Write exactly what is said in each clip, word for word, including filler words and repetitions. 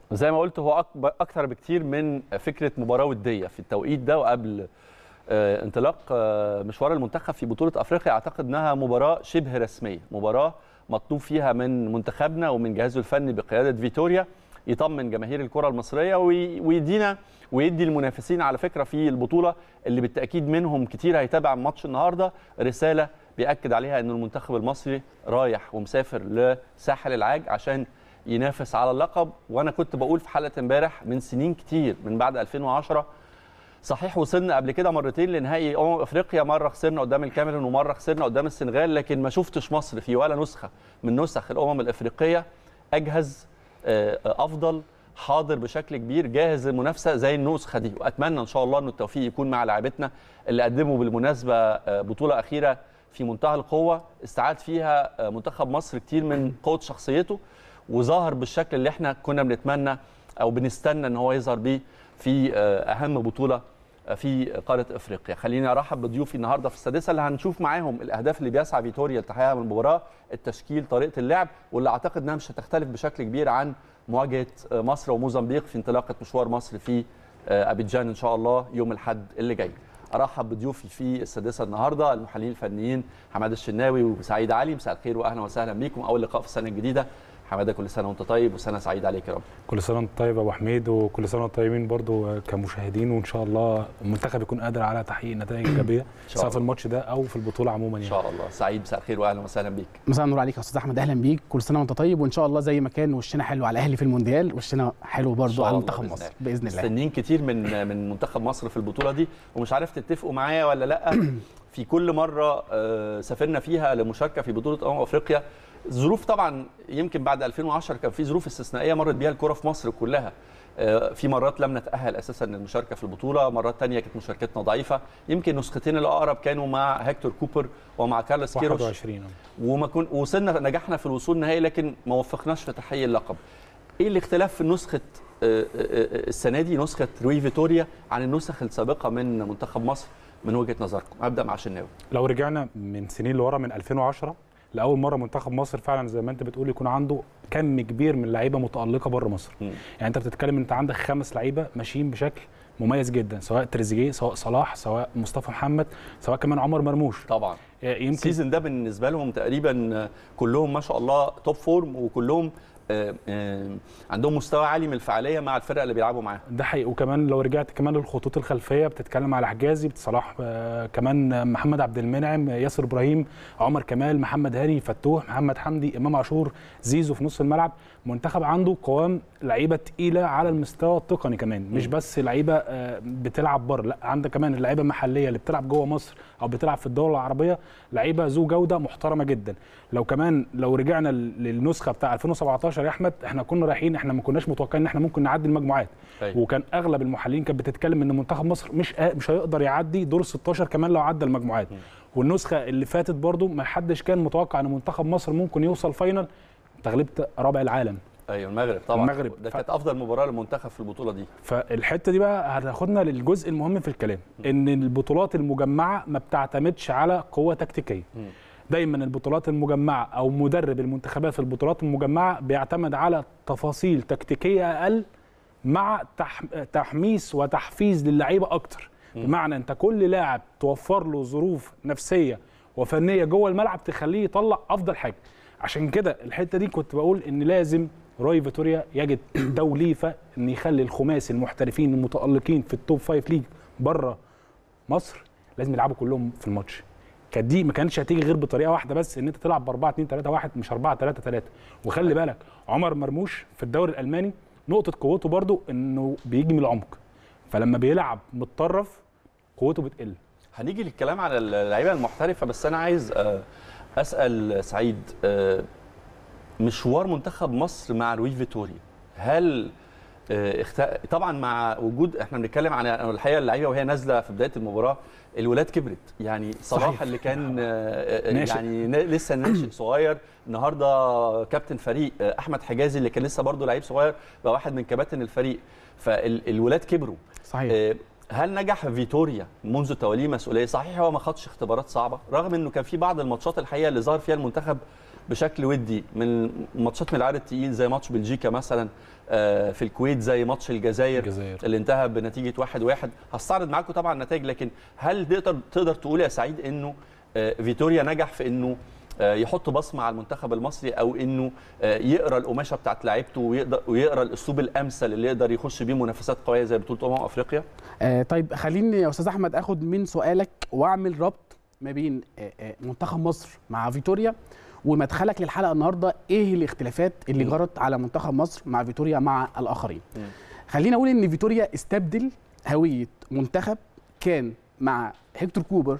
زي ما قلت هو أكبر اكتر بكتير من فكره مباراه وديه في التوقيت ده وقبل آه انطلاق آه مشوار المنتخب في بطوله افريقيا. اعتقد انها مباراه شبه رسميه، مباراه مطلوب فيها من منتخبنا ومن جهازه الفني بقياده فيتوريا يطمن جماهير الكره المصريه ويدينا ويدي المنافسين على فكره في البطوله اللي بالتاكيد منهم كتير هيتابع ماتش النهارده رساله بيأكد عليها ان المنتخب المصري رايح ومسافر لساحل العاج عشان ينافس على اللقب. وانا كنت بقول في حلقه امبارح من سنين كتير من بعد ألفين وعشرة، صحيح وصلنا قبل كده مرتين لنهائي امم افريقيا، مره خسرنا قدام الكاميرون ومره خسرنا قدام السنغال، لكن ما شفتش مصر في ولا نسخه من نسخ الامم الافريقيه اجهز افضل حاضر بشكل كبير جاهز للمنافسه زي النسخه دي. واتمنى ان شاء الله ان التوفيق يكون مع لاعبتنا اللي قدموا بالمناسبه بطوله اخيره في منتهى القوه استعاد فيها منتخب مصر كتير من قوه شخصيته وظهر بالشكل اللي احنا كنا بنتمنى او بنستنى ان هو يظهر بيه في اهم بطوله في قاره افريقيا. خليني ارحب بضيوفي النهارده في السادسه اللي هنشوف معاهم الاهداف اللي بيسعى فيتوريا لتحقيقها من المباراه، التشكيل، طريقه اللعب، واللي اعتقد انها مش هتختلف بشكل كبير عن مواجهه مصر وموزمبيق في انطلاقه مشوار مصر في ابيجان ان شاء الله يوم الاحد اللي جاي. ارحب بضيوفي في السادسه النهارده المحللين الفنيين حماده الشناوي وسعيد علي. مساء الخير واهلا وسهلا بيكم، اول لقاء في السنه الجديده. حماده كل سنه وانت طيب وسنه سعيده عليك يا رب. كل سنه وانت طيب يا ابو حميد، وكل سنه وانتم طيبين برضو كمشاهدين، وان شاء الله المنتخب يكون قادر على تحقيق نتائج ايجابيه سواء في الماتش ده او في البطوله عموما يعني. ان شاء الله. سعيد مساء الخير واهلا وسهلا بيك. مساء النور عليك يا استاذ احمد، اهلا بيك، كل سنه وانت طيب، وان شاء الله زي ما كان وشنا حلو على الاهلي في المونديال وشنا حلو برضو على منتخب مصر باذن الله. مستنيين كتير من من منتخب مصر في البطوله دي، ومش عارف تتفقوا معايا ولا لا. في كل مره سافرنا فيها لمشاركه في بطوله امم افريقيا ظروف، طبعا يمكن بعد ألفين وعشرة كان في ظروف استثنائيه مرت بيها الكره في مصر كلها. في مرات لم نتاهل اساسا للمشاركه في البطوله، مرات ثانيه كانت مشاركتنا ضعيفه. يمكن نسختين الاقرب كانوا مع هيكتور كوبر ومع كارلوس كيروش واحد وعشرين وما كن وصلنا نجحنا في الوصول نهائي لكن ما وفقناش في تحقيق اللقب. ايه الاختلاف في نسخه السنه دي نسخه روي فيتوريا عن النسخ السابقه من منتخب مصر من وجهه نظركم؟ ابدا مع شناوي. لو رجعنا من سنين لورا من ألفين وعشرة لاول مره منتخب مصر فعلا زي ما انت بتقول يكون عنده كم كبير من اللعيبه متالقه بره مصر. م. يعني انت بتتكلم انت عندك خمس لعيبه ماشيين بشكل مميز جدا، سواء تريزيجيه، سواء صلاح، سواء مصطفى محمد، سواء كمان عمر مرموش. طبعا يمكن السيزون ده بالنسبه لهم تقريبا كلهم ما شاء الله توب فورم، وكلهم عندهم مستوى عالي من الفعاليه مع الفرق اللي بيلعبوا معاها. ده حقيقي. وكمان لو رجعت كمان للخطوط الخلفيه بتتكلم على حجازي، صلاح، كمان محمد عبد المنعم، ياسر ابراهيم، عمر كمال، محمد هاني، فتوح، محمد حمدي، امام عاشور، زيزو في نص الملعب. منتخب عنده قوام لعيبه تقيله على المستوى التقني كمان، مش بس لعيبه بتلعب بره، لا عندك كمان اللعيبه المحليه اللي بتلعب جوه مصر او بتلعب في الدول العربيه، لعيبه ذو جوده محترمه جدا. لو كمان لو رجعنا للنسخه بتاع ألفين وسبعتاشر يا احمد، احنا كنا رايحين، احنا ما كناش متوقعين ان احنا ممكن نعدي المجموعات. أيوة. وكان اغلب المحللين كانت بتتكلم ان منتخب مصر مش مش هيقدر يعدي دور ستاشر كمان لو عدى المجموعات. م. والنسخه اللي فاتت برضو ما حدش كان متوقع ان منتخب مصر ممكن يوصل فاينل. انت غلبت رابع العالم. ايوه المغرب طبعا. المغرب ده كانت ف... افضل مباراه للمنتخب في البطوله دي. فالحته دي بقى هتاخدنا للجزء المهم في الكلام، م. ان البطولات المجمعه ما بتعتمدش على قوه تكتيكيه. م. دايما البطولات المجمعه او مدرب المنتخبات في البطولات المجمعه بيعتمد على تفاصيل تكتيكيه اقل مع تحميس وتحفيز للعيبه اكتر. بمعنى انت كل لاعب توفر له ظروف نفسيه وفنيه جوه الملعب تخليه يطلع افضل حاجه. عشان كده الحته دي كنت بقول ان لازم روي فيتوريا يجد توليفه ان يخلي الخماسي المحترفين المتالقين في التوب فايف ليج بره مصر لازم يلعبوا كلهم في الماتش. كانت دي ما كانتش هتيجي غير بطريقه واحده بس، ان انت تلعب ب أربعة اتنين تلاتة واحد مش أربعة تلاتة تلاتة. وخلي بالك عمر مرموش في الدوري الالماني نقطه قوته برده انه بيجي من العمق، فلما بيلعب متطرف قوته بتقل. هنيجي للكلام على اللعيبه المحترفه، بس انا عايز اسال سعيد، مشوار منتخب مصر مع روي فيتوريا، هل طبعا مع وجود احنا بنتكلم عن الحقيقه اللعيبه وهي نازله في بدايه المباراه الولاد كبرت، يعني صلاح صحيح. اللي كان يعني لسه ناشئ صغير، النهارده كابتن فريق احمد حجازي اللي كان لسه برضه لعيب صغير بقى واحد من كباتن الفريق، فالولاد كبروا. صحيح. هل نجح فيتوريا منذ توليه مسؤوليه؟ صحيح هو ما خدش اختبارات صعبه رغم انه كان في بعض الماتشات الحقيقه اللي ظهر فيها المنتخب بشكل ودي من ماتشات من العيار التقيل زي ماتش بلجيكا مثلا في الكويت، زي ماتش الجزائر, الجزائر اللي انتهى بنتيجه واحد واحد. هستعرض معاكم طبعا النتائج، لكن هل تقدر تقدر تقول يا سعيد انه فيتوريا نجح في انه يحط بصمه على المنتخب المصري، او انه يقرا القماشه بتاعت لعيبته ويقدر ويقرا الاسلوب الامثل اللي يقدر يخش بيه منافسات قويه زي بطوله امم افريقيا؟ آه طيب خليني يا استاذ احمد اخد من سؤالك واعمل ربط ما بين آه آه منتخب مصر مع فيتوريا ومدخلك للحلقه النهارده، ايه الاختلافات اللي م. جرت على منتخب مصر مع فيتوريا مع الاخرين. م. خلينا اقول ان فيتوريا استبدل هويه منتخب كان مع هيكتور كوبر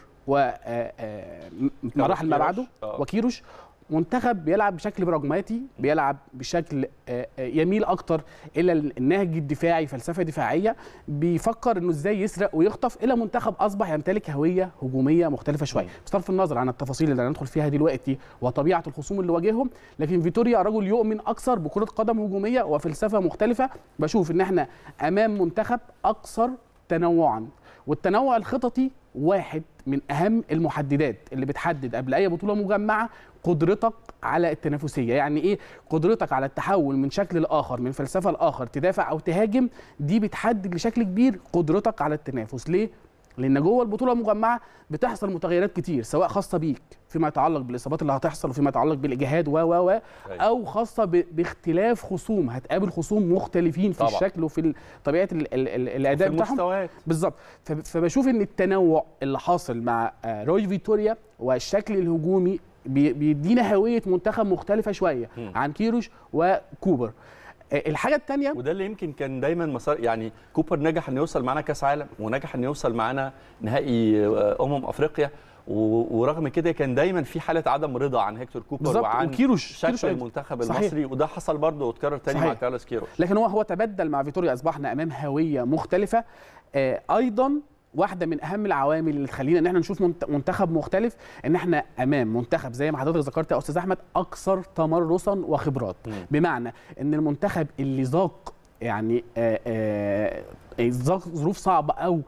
ومراحل ما بعده وكيروش، منتخب بيلعب بشكل براجماتي، بيلعب بشكل يميل اكتر الى النهج الدفاعي، فلسفه دفاعيه، بيفكر انه ازاي يسرق ويخطف، الى منتخب اصبح يمتلك هويه هجوميه مختلفه شويه، بصرف النظر عن التفاصيل اللي هندخل فيها دلوقتي وطبيعه الخصوم اللي واجههم. لكن فيتوريا رجل يؤمن اكثر بكره قدم هجوميه وفلسفه مختلفه. بشوف ان احنا امام منتخب اكثر تنوعا، والتنوع الخططي واحد من اهم المحددات اللي بتحدد قبل اي بطوله مجمعه قدرتك على التنافسيه. يعني ايه قدرتك على التحول من شكل لاخر، من فلسفه لاخر، تدافع او تهاجم، دي بتحدد بشكل كبير قدرتك على التنافس. ليه؟ لان جوه البطوله المجمعه بتحصل متغيرات كتير، سواء خاصه بيك فيما يتعلق بالاصابات اللي هتحصل وفيما يتعلق بالاجهاد و و و او خاصه باختلاف خصوم، هتقابل خصوم مختلفين في طبعا. الشكل وفي طبيعه الاداء بتاعهم بالظبط. فبشوف ان التنوع اللي حاصل مع روي فيتوريا والشكل الهجومي بيدينا هويه منتخب مختلفه شويه م. عن كيروش وكوبر. الحاجه الثانيه وده اللي يمكن كان دايما مسار، يعني كوبر نجح انه يوصل معانا كاس عالم ونجح انه يوصل معانا نهائي امم افريقيا، ورغم كده كان دايما في حاله عدم رضا عن هيكتور كوبر وعن وكيروش شكل كيروش المنتخب المصري صحيح. وده حصل برضه واتكرر تاني صحيح. مع كارلوس كيروش. لكن هو هو تبدل مع فيتوريا، اصبحنا امام هويه مختلفه. آه ايضا واحده من اهم العوامل اللي تخلينا ان احنا نشوف منتخب مختلف، ان احنا امام منتخب زي ما حضرتك ذكرت يا استاذ احمد اكثر تمرسا وخبرات. م. بمعنى ان المنتخب اللي ذاق يعني ذاق ظروف صعبه او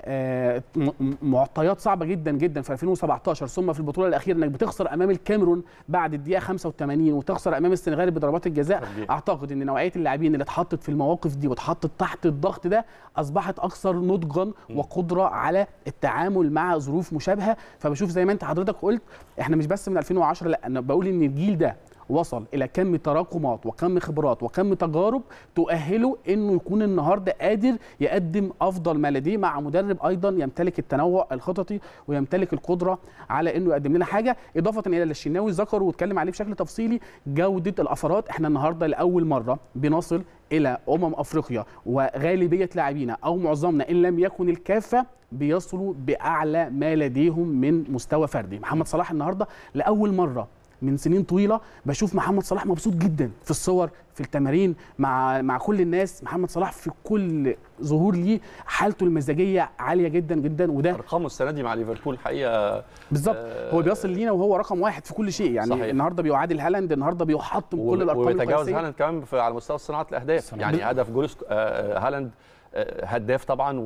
معطيات صعبه جدا جدا في ألفين وسبعتاشر، ثم في البطوله الاخيره انك بتخسر امام الكاميرون بعد الدقيقه خمسة وثمانين وتخسر امام السنغال بضربات الجزاء. طبيعي. اعتقد ان نوعيه اللاعبين اللي اتحطت في المواقف دي واتحطت تحت الضغط ده اصبحت اكثر نضجا وقدره على التعامل مع ظروف مشابهه. فبشوف زي ما انت حضرتك قلت احنا مش بس من ألفين وعشرة، لا انا بقول ان الجيل ده وصل الى كم تراكمات وكم خبرات وكم تجارب تؤهله انه يكون النهارده قادر يقدم افضل ما لديه مع مدرب ايضا يمتلك التنوع الخططي ويمتلك القدره على انه يقدم لنا حاجه. اضافه الى اللي الشناوي ذكره واتكلم عليه بشكل تفصيلي، جوده الافراد. احنا النهارده لاول مره بنصل الى امم افريقيا وغالبيه لاعبينا او معظمنا ان لم يكن الكافه بيصلوا باعلى ما لديهم من مستوى فردي. محمد صلاح النهارده لاول مره من سنين طويله بشوف محمد صلاح مبسوط جدا في الصور، في التمارين مع مع كل الناس. محمد صلاح في كل ظهور ليه حالته المزاجيه عاليه جدا جدا، وده ارقامه السنه دي مع ليفربول الحقيقه بالظبط. آه هو بيصل لينا وهو رقم واحد في كل شيء يعني. صحيح. النهارده بيعادل هالاند، النهارده بيحطم كل الارقام القياسيه وبيتجاوز هالاند كمان على مستوى صناعه الاهداف. يعني هدف جول هالاند هداف طبعا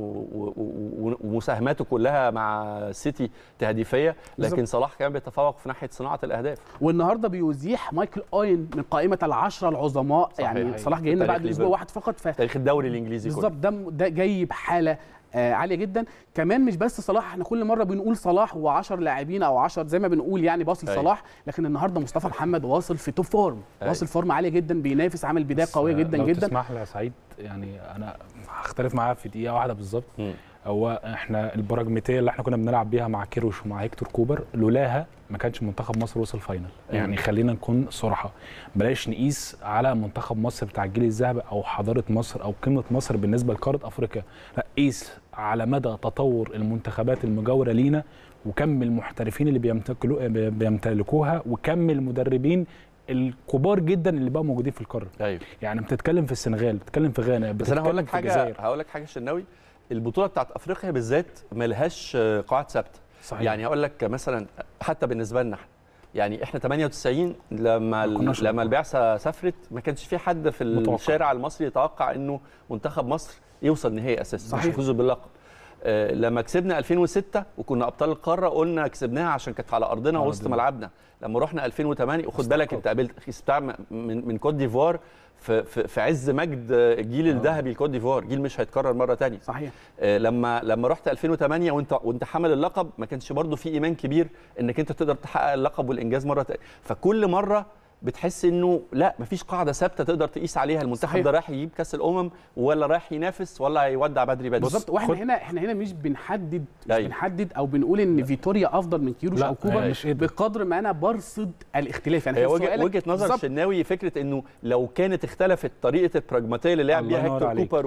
ومساهماته كلها مع سيتي تهديفيه، لكن صلاح كان بيتفوق في ناحيه صناعه الاهداف. والنهارده بيزيح مايكل اوين من قائمه العشره العظماء. يعني صلاح جاي لنا بعد اسبوع واحد فقط في تاريخ الدوري الانجليزي بالظبط. ده ده جاي بحاله آه عاليه جدا. كمان مش بس صلاح، احنا كل مره بنقول صلاح و10 لاعبين او عشرة زي ما بنقول يعني باص لصلاح، لكن النهارده مصطفى محمد واصل في توب فورم، واصل فورم عاليه جدا، بينافس، عامل بدايه قويه جدا لو جدا. تسمح لي يا سعيد، يعني انا هختلف معاه في دقيقه واحده بالظبط. هو احنا البراجماتيه اللي احنا كنا بنلعب بيها مع كيروش ومع هيكتور كوبر لولاها ما كانش منتخب مصر وصل فاينل. يعني خلينا نكون صراحه، بلاش نقيس على منتخب مصر بتاع الجيل الذهبي او حضاره مصر او قيمه مصر بالنسبه لقاره افريقيا، لا قيس على مدى تطور المنتخبات المجاوره لينا وكم المحترفين اللي بيمتلكوها وكم المدربين الكبار جدا اللي بقوا موجودين في القاره. ايوه يعني بتتكلم في السنغال، بتتكلم في غانا، بس انا هقول لك حاجه هقول لك حاجه الشناوي، البطوله بتاعت افريقيا بالذات ما لهاش قواعد ثابته. يعني هقول لك مثلا حتى بالنسبه لنا يعني احنا ثمانية وتسعين لما لما البعثه سافرت ما كانش في حد في متوقع. الشارع المصري يتوقع انه منتخب مصر يوصل نهائي اساسا مش يفوز باللقب. آه لما كسبنا ألفين وستة وكنا ابطال القاره قلنا كسبناها عشان كانت على ارضنا وسط ملعبنا. لما رحنا ألفين وثمانية وخد بالك انت قابلت بتاع من من كوت ديفوار في في, في عز مجد الجيل الذهبي لكوت ديفوار، جيل مش هيتكرر مره ثانيه. صحيح. آه لما لما رحت ألفين وثمانية وانت وانت حامل اللقب ما كانش برضو في ايمان كبير انك انت تقدر تحقق اللقب والانجاز مره ثانيه. فكل مره بتحس انه لا مفيش قاعده ثابته تقدر تقيس عليها المنتخب ده رايح يجيب كاس الامم ولا رايح ينافس ولا هيودع بدري بدري. بالظبط. واحنا هنا احنا هنا مش بنحدد مش أيوة. بنحدد او بنقول ان فيتوريا افضل من كيروش او كوبا بقدر ما انا برصد الاختلاف. يعني وجهه, وجهة نظر الشناوي فكره انه لو كانت اختلفت طريقه البراجماتيه اللي لعب بيها هيكتور كوبر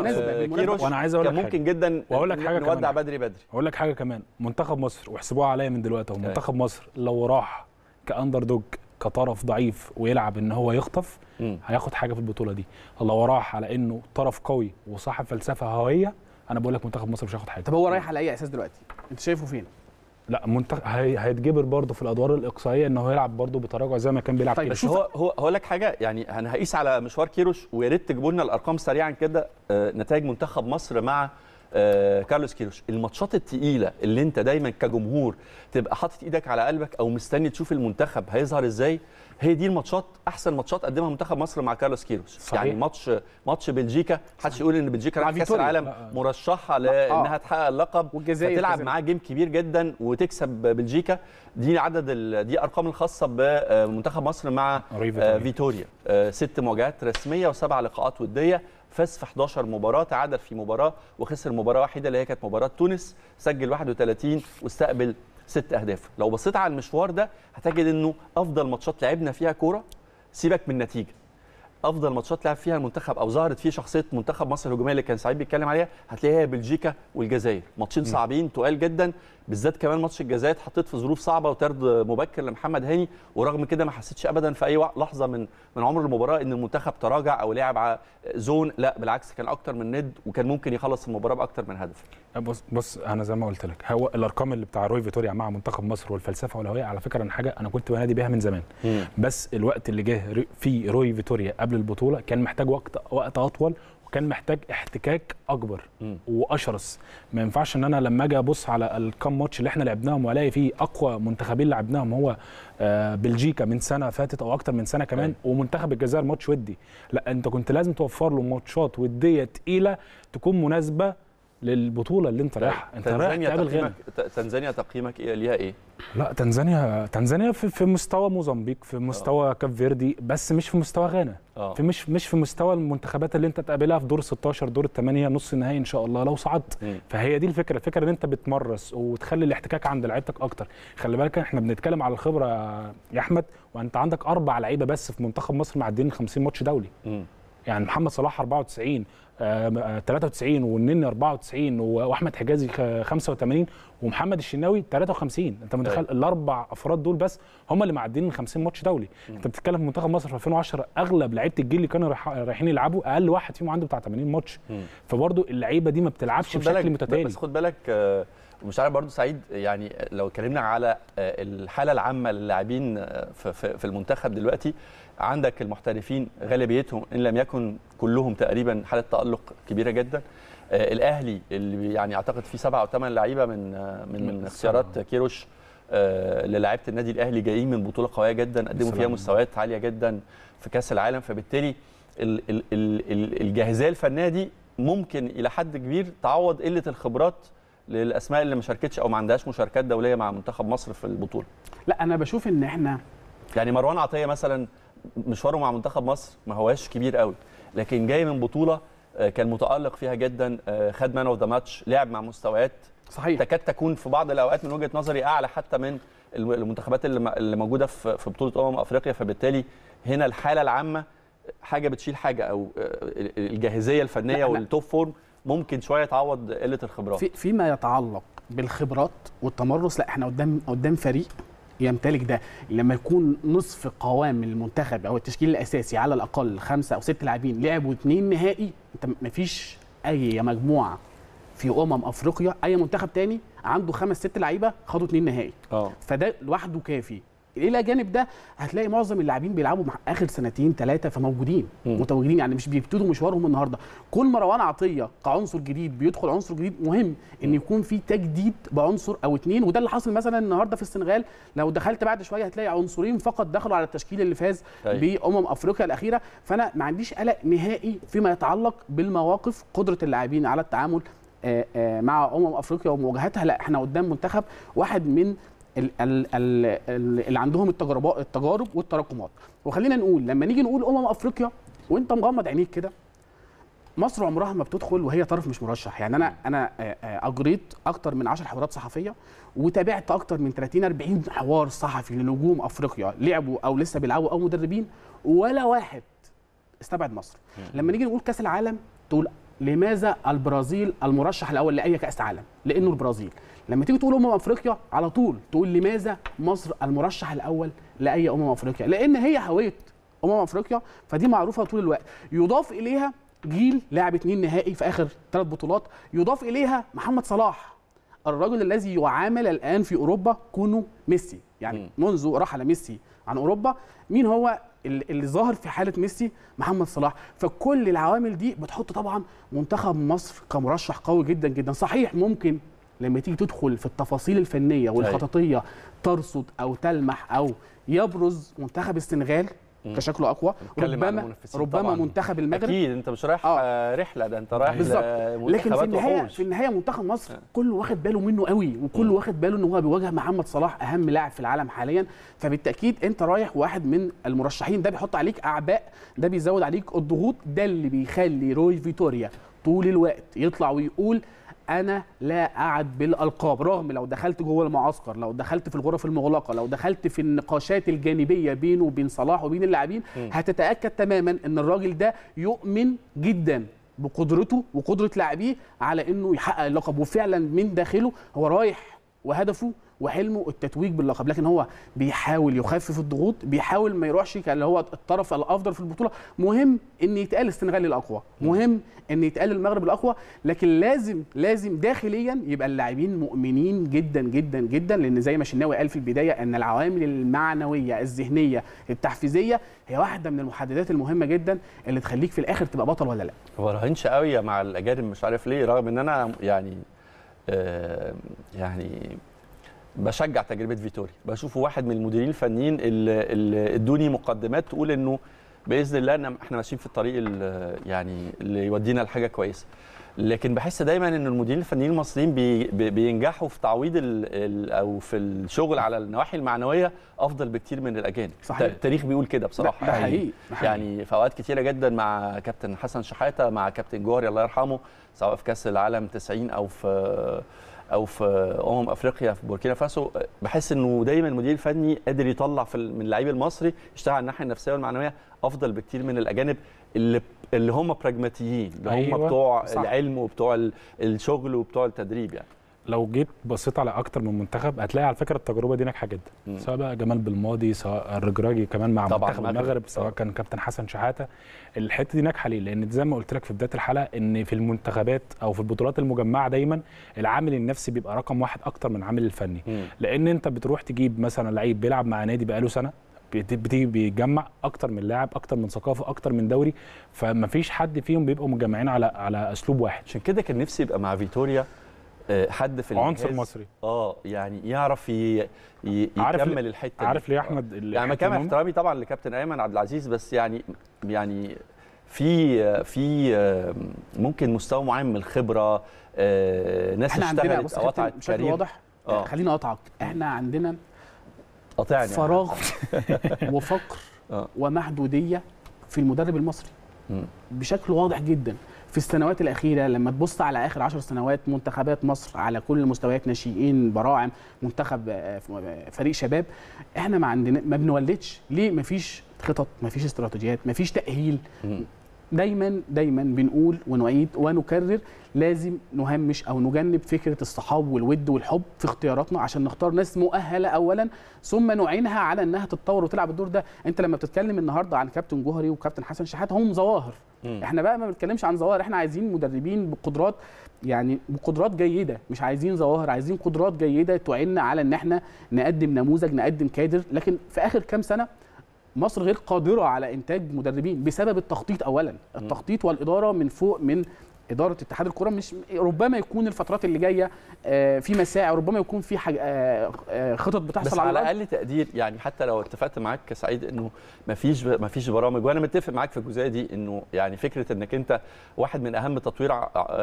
وكيروش وانا عايز اقول لك كان ممكن جدا واقول لك حاجه نودع بدري بدري. اقول لك حاجه كمان، منتخب مصر واحسبوها عليا من دلوقتي، منتخب مصر لو راح كاندر دوج كطرف ضعيف ويلعب ان هو يخطف م. هياخد حاجه في البطوله دي. لو راح على انه طرف قوي وصاحب فلسفه هويه انا بقول لك منتخب مصر مش هياخد حاجه. طب هو رايح على اي اساس دلوقتي؟ انت شايفه فين؟ لا منتخب هي... هيتجبر برضه في الادوار الاقصائيه ان هو يلعب برضه بتراجع زي ما كان بيلعب. طيب بس هو هو هقول لك حاجه، يعني انا هقيس على مشوار كيروش ويا ريت تجيبوا لنا الارقام سريعا كده. آه نتائج منتخب مصر مع آه كارلوس كيروش، الماتشات الثقيله اللي انت دايما كجمهور تبقى حاطط ايدك على قلبك او مستني تشوف المنتخب هيظهر ازاي، هي دي الماتشات احسن ماتشات قدمها منتخب مصر مع كارلوس كيروش. صحيح. يعني ماتش ماتش بلجيكا محدش يقول ان بلجيكا راح كاس العالم مرشحه لانها تحقق اللقب وتلعب معاه جيم كبير جدا وتكسب بلجيكا. دي عدد دي ارقام الخاصه بمنتخب مصر مع فيتوريا، ست مواجهات رسميه وسبع لقاءات وديه، فاز في حداشر مباراه، تعادل في مباراه وخسر مباراه واحده اللي هي كانت مباراه تونس، سجل واحد وثلاثين واستقبل ست اهداف. لو بصيت على المشوار ده هتجد انه افضل ماتشات لعبنا فيها كوره، سيبك من النتيجه، افضل ماتشات لعب فيها المنتخب او ظهرت فيه شخصيه منتخب مصر الهجوميه اللي كان سعيد بيتكلم عليها هتلاقيها بلجيكا والجزائر. ماتشين صعبين تقال جدا، بالذات كمان ماتش الجزائر اتحطيت في ظروف صعبه وطرد مبكر لمحمد هاني، ورغم كده ما حسيتش ابدا في اي لحظه من من عمر المباراه ان المنتخب تراجع او لعب على زون، لا بالعكس كان اكتر من ند وكان ممكن يخلص المباراه باكتر من هدف. بص بص انا زي ما قلت لك، هو الارقام اللي بتاع روي فيتوريا مع منتخب مصر والفلسفه والهويه على فكره انا حاجه انا كنت بنادي بيها من زمان. مم. بس الوقت اللي جه فيه روي فيتوريا قبل البطوله كان محتاج وقت وقت اطول وكان محتاج احتكاك اكبر م. واشرس. ما ينفعش ان انا لما اجي ابص على الكام ماتش اللي احنا لعبناهم والاقي فيه اقوى منتخبين لعبناهم هو بلجيكا من سنه فاتت او اكتر من سنه كمان أي. ومنتخب الجزائر ماتش ودي، لا انت كنت لازم توفر له ماتشات وديه تقيله تكون مناسبه للبطوله اللي انت رايح. انت رايح تقابل غانا. تنزانيا تقييمك ايه ليها ايه؟ لا تنزانيا تنزانيا في, في مستوى موزمبيق، في مستوى كاب فيردي، بس مش في مستوى غانا. في مش مش في مستوى المنتخبات اللي انت تقابلها في دور ستاشر دور الثمانيه نص النهائي ان شاء الله لو صعدت. فهي دي الفكره، الفكره ان انت بتمرس وتخلي الاحتكاك عند لعيبتك اكتر. خلي بالك احنا بنتكلم على الخبره يا احمد، وانت عندك اربع لعيبه بس في منتخب مصر معديين خمسين ماتش دولي. م. يعني محمد صلاح أربعة وتسعين آه ثلاثة وتسعين والنني أربعة وتسعين واحمد حجازي خمسة وثمانين ومحمد الشناوي ثلاثة وخمسين. انت متخيل الاربع افراد دول بس هم اللي معديين خمسين ماتش دولي. م. انت بتتكلم في منتخب مصر في ألفين وعشرة اغلب لعيبه الجيل اللي كانوا رايحين يلعبوا اقل واحد فيهم عنده بتاع ثمانين ماتش. فبرضه اللعيبه دي ما بتلعبش بشكل متتالي. بس خد بالك آه ومش عارف برضه سعيد، يعني لو اتكلمنا على الحاله العامه للاعبين في, في, في المنتخب دلوقتي، عندك المحترفين غالبيتهم ان لم يكن كلهم تقريبا حاله تالق كبيره جدا. آه الاهلي اللي يعني اعتقد فيه سبعه او ثمان لعيبه من آه من, من اختيارات كيروش آه للاعيبه النادي الاهلي جايين من بطوله قويه جدا قدموا فيها مستويات عاليه جدا في كاس العالم. فبالتالي ال ال ال الجاهزيه الفنيه دي ممكن الى حد كبير تعوض قله الخبرات للاسماء اللي ما شاركتش او ما عندهاش مشاركات دوليه مع منتخب مصر في البطوله. لا انا بشوف ان احنا يعني مروان عطيه مثلا مشواره مع منتخب مصر ما هواش كبير قوي، لكن جاي من بطوله كان متالق فيها جدا، خد مان اوف ذا ماتش، لعب مع مستويات صحيح تكاد تكون في بعض الاوقات من وجهه نظري اعلى حتى من المنتخبات اللي موجوده في بطوله امم افريقيا. فبالتالي هنا الحاله العامه حاجه بتشيل حاجه، او الجاهزيه الفنيه والتوب فورم ممكن شويه تعوض قله الخبرات. في فيما يتعلق بالخبرات والتمرس، لا احنا قدام قدام فريق يمتلك ده. لما يكون نصف قوام المنتخب او التشكيل الاساسي على الاقل خمسه او ست لاعبين لعبوا اثنين نهائي، انت مفيش اي مجموعه في امم افريقيا اي منتخب تاني عنده خمس ست لعيبه خدوا اثنين نهائي. اه فده لوحده كافي الى جانب ده هتلاقي معظم اللاعبين بيلعبوا مع اخر سنتين ثلاثه فموجودين م. متواجدين، يعني مش بيبتدوا مشوارهم النهارده. كل مروان عطيه كعنصر جديد بيدخل عنصر جديد، مهم ان يكون في تجديد بعنصر او اتنين، وده اللي حاصل مثلا النهارده في السنغال. لو دخلت بعد شويه هتلاقي عنصرين فقط دخلوا على التشكيل اللي فاز بامم افريقيا الاخيره. فانا ما عنديش قلق نهائي فيما يتعلق بالمواقف، قدره اللاعبين على التعامل مع امم افريقيا ومواجهتها. لا، احنا قدام منتخب واحد من اللي عندهم التجارب التجارب والتراكمات. وخلينا نقول لما نيجي نقول امم افريقيا وانت مغمض عينيك كده، مصر عمرها ما بتدخل وهي طرف مش مرشح. يعني انا انا اجريت اكتر من عشر حوارات صحفيه وتابعت اكتر من ثلاثين أربعين حوار صحفي لنجوم افريقيا لعبوا او لسه بيلعبوا او مدربين، ولا واحد استبعد مصر. لما نيجي نقول كاس العالم تقول لماذا البرازيل المرشح الاول لاي كاس عالم؟ لانه البرازيل. لما تيجي تقول امم افريقيا على طول تقول لماذا مصر المرشح الاول لاي امم افريقيا؟ لان هي هويه امم افريقيا، فدي معروفه طول الوقت. يضاف اليها جيل لاعب اتنين نهائي في اخر ثلاث بطولات، يضاف اليها محمد صلاح الرجل الذي يعامل الان في اوروبا كونه ميسي. يعني منذ رحل ميسي عن اوروبا مين هو اللي ظاهر في حاله ميسي؟ محمد صلاح. فكل العوامل دي بتحط طبعا منتخب مصر كمرشح قوي جدا جدا. صحيح ممكن لما تيجي تدخل في التفاصيل الفنيه والخططيه ترصد او تلمح او يبرز منتخب السنغال كشكله اقوى، ربما ربما منتخب المغرب. اكيد انت مش رايح آه. رحله، ده انت رايح بالظبط. لكن في النهايه في النهايه منتخب مصر كله واخد باله منه قوي، وكله واخد باله ان هو بيواجه محمد صلاح اهم لاعب في العالم حاليا. فبالتاكيد انت رايح واحد من المرشحين، ده بيحط عليك اعباء، ده بيزود عليك الضغوط، ده اللي بيخلي روي فيتوريا طول الوقت يطلع ويقول انا لا اعد بالالقاب. رغم لو دخلت جوه المعسكر، لو دخلت في الغرف المغلقه، لو دخلت في النقاشات الجانبيه بينه وبين صلاح وبين اللاعبين، هتتاكد تماما ان الراجل ده يؤمن جدا بقدرته وقدره لاعبيه على انه يحقق اللقب. وفعلا من داخله هو رايح وهدفه وحلمه التتويج باللقب، لكن هو بيحاول يخفف الضغوط، بيحاول ما يروحش اللي هو الطرف الافضل في البطوله. مهم ان يتقال السنغال الاقوى، مهم ان يتقال المغرب الاقوى، لكن لازم لازم داخليا يبقى اللاعبين مؤمنين جدا جدا جدا، لان زي ما شناوي قال في البدايه ان العوامل المعنويه الذهنيه التحفيزيه هي واحده من المحددات المهمه جدا اللي تخليك في الاخر تبقى بطل ولا لا. ما راهنش قوي مع الاجانب مش عارف ليه، رغم ان انا يعني آه يعني بشجع تجربه فيتوريا، بشوفه واحد من المديرين الفنيين اللي ادوني مقدمات تقول انه باذن الله ان احنا ماشيين في الطريق اللي يعني اللي يودينا لحاجه كويسه. لكن بحس دايما ان المديرين الفنيين المصريين بي بينجحوا في تعويض ال او في الشغل على النواحي المعنويه افضل بكتير من الاجانب. صحيح. التاريخ بيقول كده بصراحه. ده حقيقي. يعني في اوقات كتيره جدا مع كابتن حسن شحاته، مع كابتن جوهري الله يرحمه، سواء في كاس العالم تسعين او في او في امم افريقيا في بوركينا فاسو، بحس انه دايما المدير الفني قادر يطلع في من اللعيب المصري يشتغل على الناحيه النفسيه والمعنويه افضل بكتير من الاجانب اللي اللي هم براجماتيين، اللي أيوة. هم بتوع صح. العلم وبتوع الشغل وبتوع التدريب. يعني لو جيت بصيت على اكتر من منتخب هتلاقي على فكره التجربه دي ناجحه جدا، م. سواء بقى جمال بالماضي، سواء الرجراجي كمان مع منتخب المغرب، سواء كان كابتن حسن شحاته. الحته دي ناجحه ليه؟ لان زي ما قلت لك في بدايه الحلقه ان في المنتخبات او في البطولات المجمعه دايما العامل النفسي بيبقى رقم واحد اكتر من العامل الفني. م. لان انت بتروح تجيب مثلا لعيب بيلعب مع نادي بقاله سنه، بتيجي بيجمع اكتر من لاعب، اكتر من ثقافه، اكتر من دوري، فمفيش حد فيهم بيبقوا مجمعين على على اسلوب واحد. عشان كده كان نفسي يبقى مع فيتوريا حد في عنصر مصري اه يعني يعرف ي... ي... يكمل الحته. عارف ليه يا احمد؟ يعني ما كان احترامي طبعا لكابتن ايمن عبد العزيز، بس يعني يعني في في ممكن مستوى معين من الخبره، ناس اشتغلت او قطعت بشكل واضح. آه. خليني اقطعك، احنا عندنا قطعني فراغ وفقر آه. ومحدوديه في المدرب المصري م. بشكل واضح جدا. في السنوات الأخيرة لما تبص على آخر عشر سنوات منتخبات مصر على كل المستويات، ناشئين، براعم، منتخب، فريق شباب، احنا ما عندنا ما بنولدش. ليه؟ مفيش خطط، مفيش استراتيجيات، مفيش تأهيل. دايما دايما بنقول ونعيد ونكرر لازم نهمش او نجنب فكره الصحاب والود والحب في اختياراتنا عشان نختار ناس مؤهله اولا، ثم نعينها على انها تتطور وتلعب الدور ده. انت لما بتتكلم النهارده عن كابتن جوهري وكابتن حسن شحاته هم ظواهر، م. احنا بقى ما بنتكلمش عن ظواهر، احنا عايزين مدربين بقدرات، يعني بقدرات جيده، مش عايزين ظواهر، عايزين قدرات جيده تعيننا على ان احنا نقدم نموذج، نقدم كادر. لكن في اخر كام سنه مصر غير قادره على انتاج مدربين بسبب التخطيط اولا، التخطيط والاداره من فوق من اداره اتحاد الكره. مش ربما يكون الفترات اللي جايه في مساعي، ربما يكون في خطط بتحصل بس على على اقل تقدير، يعني حتى لو اتفقت معاك كسعيد انه ما فيش ما فيش برامج، وانا متفق معاك في الجزئيه دي، انه يعني فكره انك انت واحد من اهم تطوير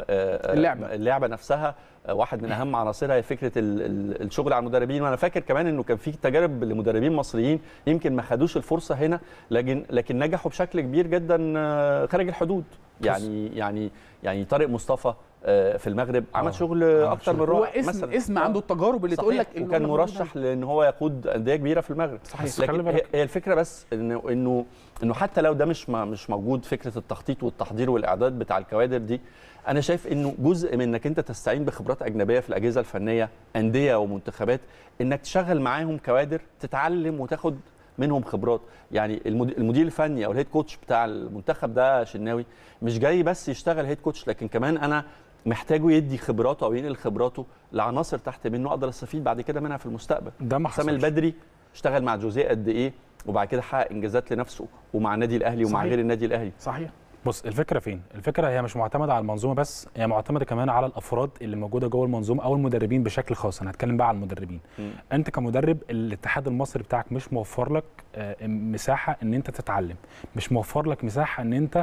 اللعبه اللعبه نفسها، واحد من اهم عناصرها هي فكره الشغل على المدربين. وانا فاكر كمان انه كان في تجارب لمدربين مصريين يمكن ما خدوش الفرصه هنا، لكن لكن نجحوا بشكل كبير جدا خارج الحدود. يعني يعني يعني طارق مصطفى في المغرب عمل شغل اكتر من رائع، هو اسم مثلا اسم عنده التجارب اللي تقول لك وكان مرشح لان هو يقود انديه كبيره في المغرب. صحيح. لكن هي الفكره بس انه انه انه حتى لو ده مش مش موجود، فكره التخطيط والتحضير والاعداد بتاع الكوادر دي، انا شايف انه جزء من انك انت تستعين بخبرات اجنبيه في الاجهزه الفنيه، انديه ومنتخبات، انك تشغل معاهم كوادر تتعلم وتاخد منهم خبرات. يعني المدير الفني او الهيد كوتش بتاع المنتخب ده شناوي مش جاي بس يشتغل هيد كوتش، لكن كمان انا محتاجه يدي خبراته او ينقل خبراته لعناصر تحت منه اقدر استفيد بعد كده منها في المستقبل. ده ما حسام البدري اشتغل مع جوزيه قد ايه، وبعد كده حقق انجازات لنفسه ومع النادي الاهلي ومع صحيح. غير النادي الاهلي. صحيح. بص الفكره فين؟ الفكره هي مش معتمده على المنظومه بس، هي معتمده كمان على الافراد اللي موجوده جوه المنظومه او المدربين بشكل خاص. انا هتكلم بقى على المدربين. م. انت كمدرب الاتحاد المصري بتاعك مش موفر لك مساحه ان انت تتعلم، مش موفر لك مساحه ان انت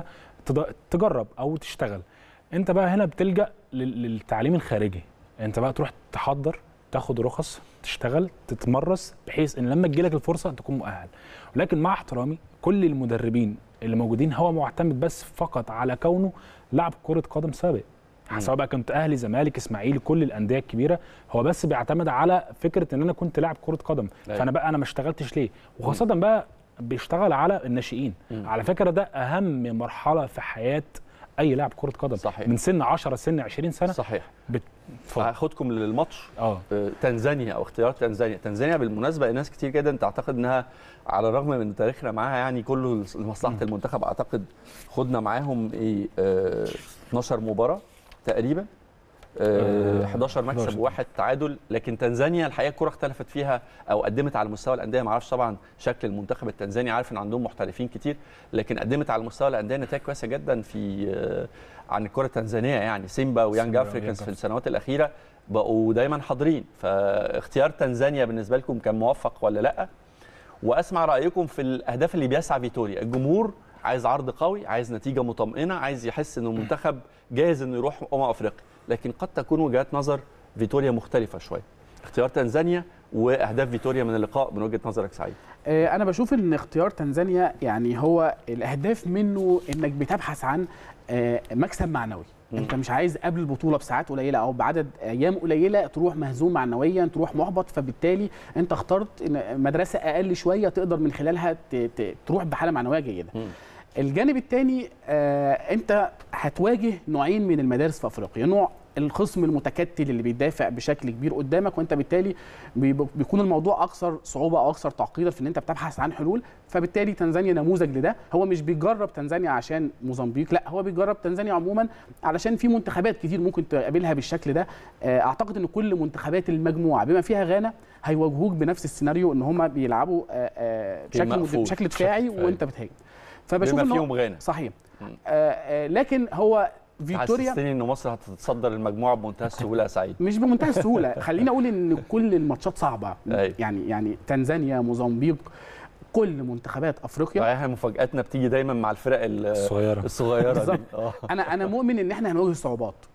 تجرب او تشتغل. انت بقى هنا بتلجأ للتعليم الخارجي، انت بقى تروح تحضر، تاخد رخص، تشتغل، تتمرس، بحيث ان لما تجيلك الفرصه تكون مؤهل. ولكن مع احترامي كل المدربين اللي موجودين هو معتمد بس فقط على كونه لاعب كره قدم سابق، سواء بقى كنت اهلي، زمالك، اسماعيلي، كل الانديه الكبيره، هو بس بيعتمد على فكره ان انا كنت لاعب كره قدم. أيوة. فانا بقى انا ما اشتغلتش ليه؟ وخاصه بقى بيشتغل على الناشئين. م. على فكره ده اهم مرحله في حياه اي لاعب كره قدم. صحيح. من سن عشرة سن عشرين سنه. صحيح. بت... هاخدكم للماتش. اه تنزانيا او اختيار تنزانيا. تنزانيا بالمناسبه ناس كتير جدا تعتقد انها على الرغم من تاريخنا معاها يعني كله لمصلحه المنتخب، اعتقد خدنا معاهم ايه اه اتناشر مباراه تقريبا، اه حداشر مكسب وواحد تعادل. لكن تنزانيا الحقيقه الكره اختلفت فيها او قدمت على مستوى الانديه، ما اعرفش طبعا شكل المنتخب التنزاني، عارف ان عندهم محترفين كتير، لكن قدمت على مستوى الانديه نتائج كويسه جدا في اه عن الكره التنزانيه. يعني سيمبا ويانج افريكانز في السنوات الاخيره بقوا دايما حاضرين. فاختيار تنزانيا بالنسبه لكم كان موفق ولا لا؟ واسمع رايكم في الاهداف اللي بيسعى فيتوريا. الجمهور عايز عرض قوي، عايز نتيجه مطمئنه، عايز يحس ان المنتخب جاهز انه يروح امم افريقيا، لكن قد تكون وجهات نظر فيتوريا مختلفه شويه. اختيار تنزانيا واهداف فيتوريا من اللقاء من وجهه نظرك سعيد؟ انا بشوف ان اختيار تنزانيا يعني هو الاهداف منه انك بتبحث عن مكسب معنوي. م. انت مش عايز قبل البطوله بساعات قليله او بعدد ايام قليله تروح مهزوم معنويا، تروح محبط، فبالتالي انت اخترت مدرسه اقل شويه تقدر من خلالها تروح بحاله معنويه جيده. م. الجانب الثاني آه انت هتواجه نوعين من المدارس في افريقيا، نوع الخصم المتكتل اللي بيدافع بشكل كبير قدامك، وانت بالتالي بيكون الموضوع اكثر صعوبه او اكثر تعقيدا في ان انت بتبحث عن حلول. فبالتالي تنزانيا نموذج لده. هو مش بيجرب تنزانيا عشان موزمبيق، لا هو بيجرب تنزانيا عموما علشان في منتخبات كتير ممكن تقابلها بالشكل ده. اعتقد ان كل منتخبات المجموعه بما فيها غانا هيواجهوك بنفس السيناريو، ان هم بيلعبوا بشكل بشكل دفاعي وانت بتهاجم. فبشوف بما فيهم غانا. صحيح. آه آه لكن هو فيتوريا حسستني ان مصر هتتصدر المجموعه بمنتهى السهوله يا سعيد. مش بمنتهى السهوله، خليني اقول ان كل الماتشات صعبه. يعني يعني تنزانيا، موزمبيق، كل منتخبات افريقيا. صحيح، مفاجاتنا بتيجي دايما مع الفرق الصغيره الصغيره دي. انا انا مؤمن ان احنا هنواجه صعوبات،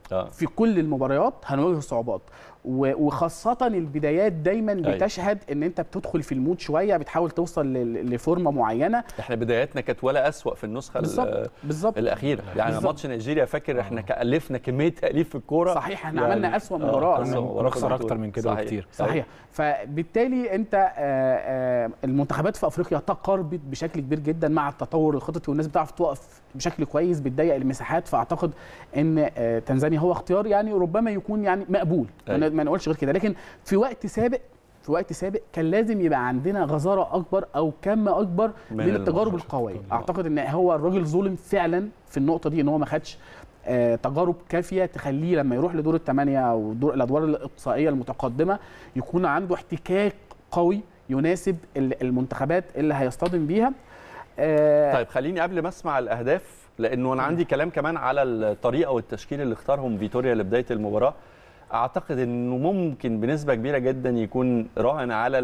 آه. في كل المباريات هنواجه صعوبات، وخاصه البدايات دايما بتشهد ان انت بتدخل في المود شويه، بتحاول توصل لفورمه معينه. احنا بداياتنا كانت ولا اسوأ في النسخه بالظبط بالظبط الاخيره، يعني بالزبط. ماتش نيجيريا فاكر احنا كالفنا كميه تاليف في الكوره، صحيح احنا يعني عملنا اسوأ مباراه، نخسر اكتر من كده بكتير. صحيح. صحيح فبالتالي انت المنتخبات في افريقيا تقاربت بشكل كبير جدا مع التطور الخططي، والناس بتعرف توقف بشكل كويس، بتضيق المساحات. فاعتقد ان تنزانيا هو اختيار يعني ربما يكون يعني مقبول، ما نقولش غير كده. لكن في وقت سابق في وقت سابق كان لازم يبقى عندنا غزاره اكبر او كم اكبر من, من التجارب القويه. اعتقد ان هو الراجل ظلم فعلا في النقطه دي، ان هو ما خدش آه تجارب كافيه تخليه لما يروح لدور الثمانيه او دور الادوار الاقصائيه المتقدمه يكون عنده احتكاك قوي يناسب المنتخبات اللي هيصطدم بيها. آه طيب خليني قبل ما اسمع الاهداف، لانه انا عندي كلام كمان على الطريقه والتشكيل اللي اختارهم فيتوريا لبدايه المباراه. اعتقد انه ممكن بنسبه كبيره جدا يكون راهن على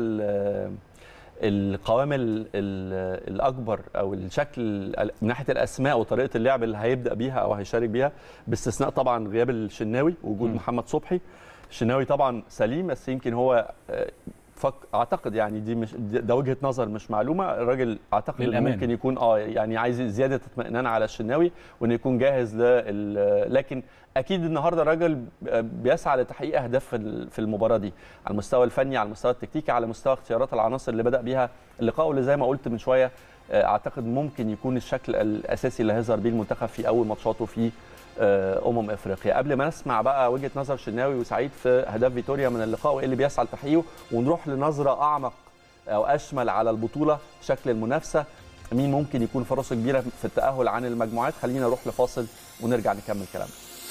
القوام الاكبر او الشكل من ناحيه الاسماء وطريقه اللعب اللي هيبدا بيها او هيشارك بيها، باستثناء طبعا غياب الشناوي ووجود م. محمد صبحي. الشناوي طبعا سليم، بس يمكن هو فك اعتقد يعني دي مش ده وجهه نظر مش معلومه، الراجل اعتقد إنه ممكن يكون اه يعني عايز زياده اطمئنان على الشناوي وانه يكون جاهز ل لكن اكيد النهارده الراجل بيسعى لتحقيق اهداف في المباراه دي على المستوى الفني، على المستوى التكتيكي، على مستوى اختيارات العناصر اللي بدا بيها اللقاء، واللي زي ما قلت من شويه اعتقد ممكن يكون الشكل الاساسي اللي هيظهر بيه المنتخب في اول ماتشاته في امم افريقيا. قبل ما نسمع بقى وجهه نظر شناوي وسعيد في اهداف فيتوريا من اللقاء وايه اللي بيسعى لتحقيقه، ونروح لنظره اعمق او اشمل على البطوله، شكل المنافسه، مين ممكن يكون فرصه كبيره في التاهل عن المجموعات، خلينا نروح لفاصل ونرجع نكمل كلامنا.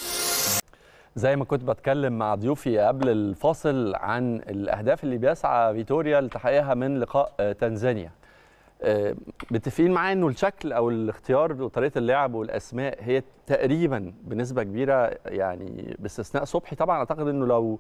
زي ما كنت بتكلم مع ضيوفي قبل الفاصل عن الاهداف اللي بيسعى فيتوريا لتحقيقها من لقاء تنزانيا، متفقين معايا انه الشكل او الاختيار وطريقه اللعب والاسماء هي تقريبا بنسبه كبيره، يعني باستثناء صبحي طبعا. اعتقد انه لو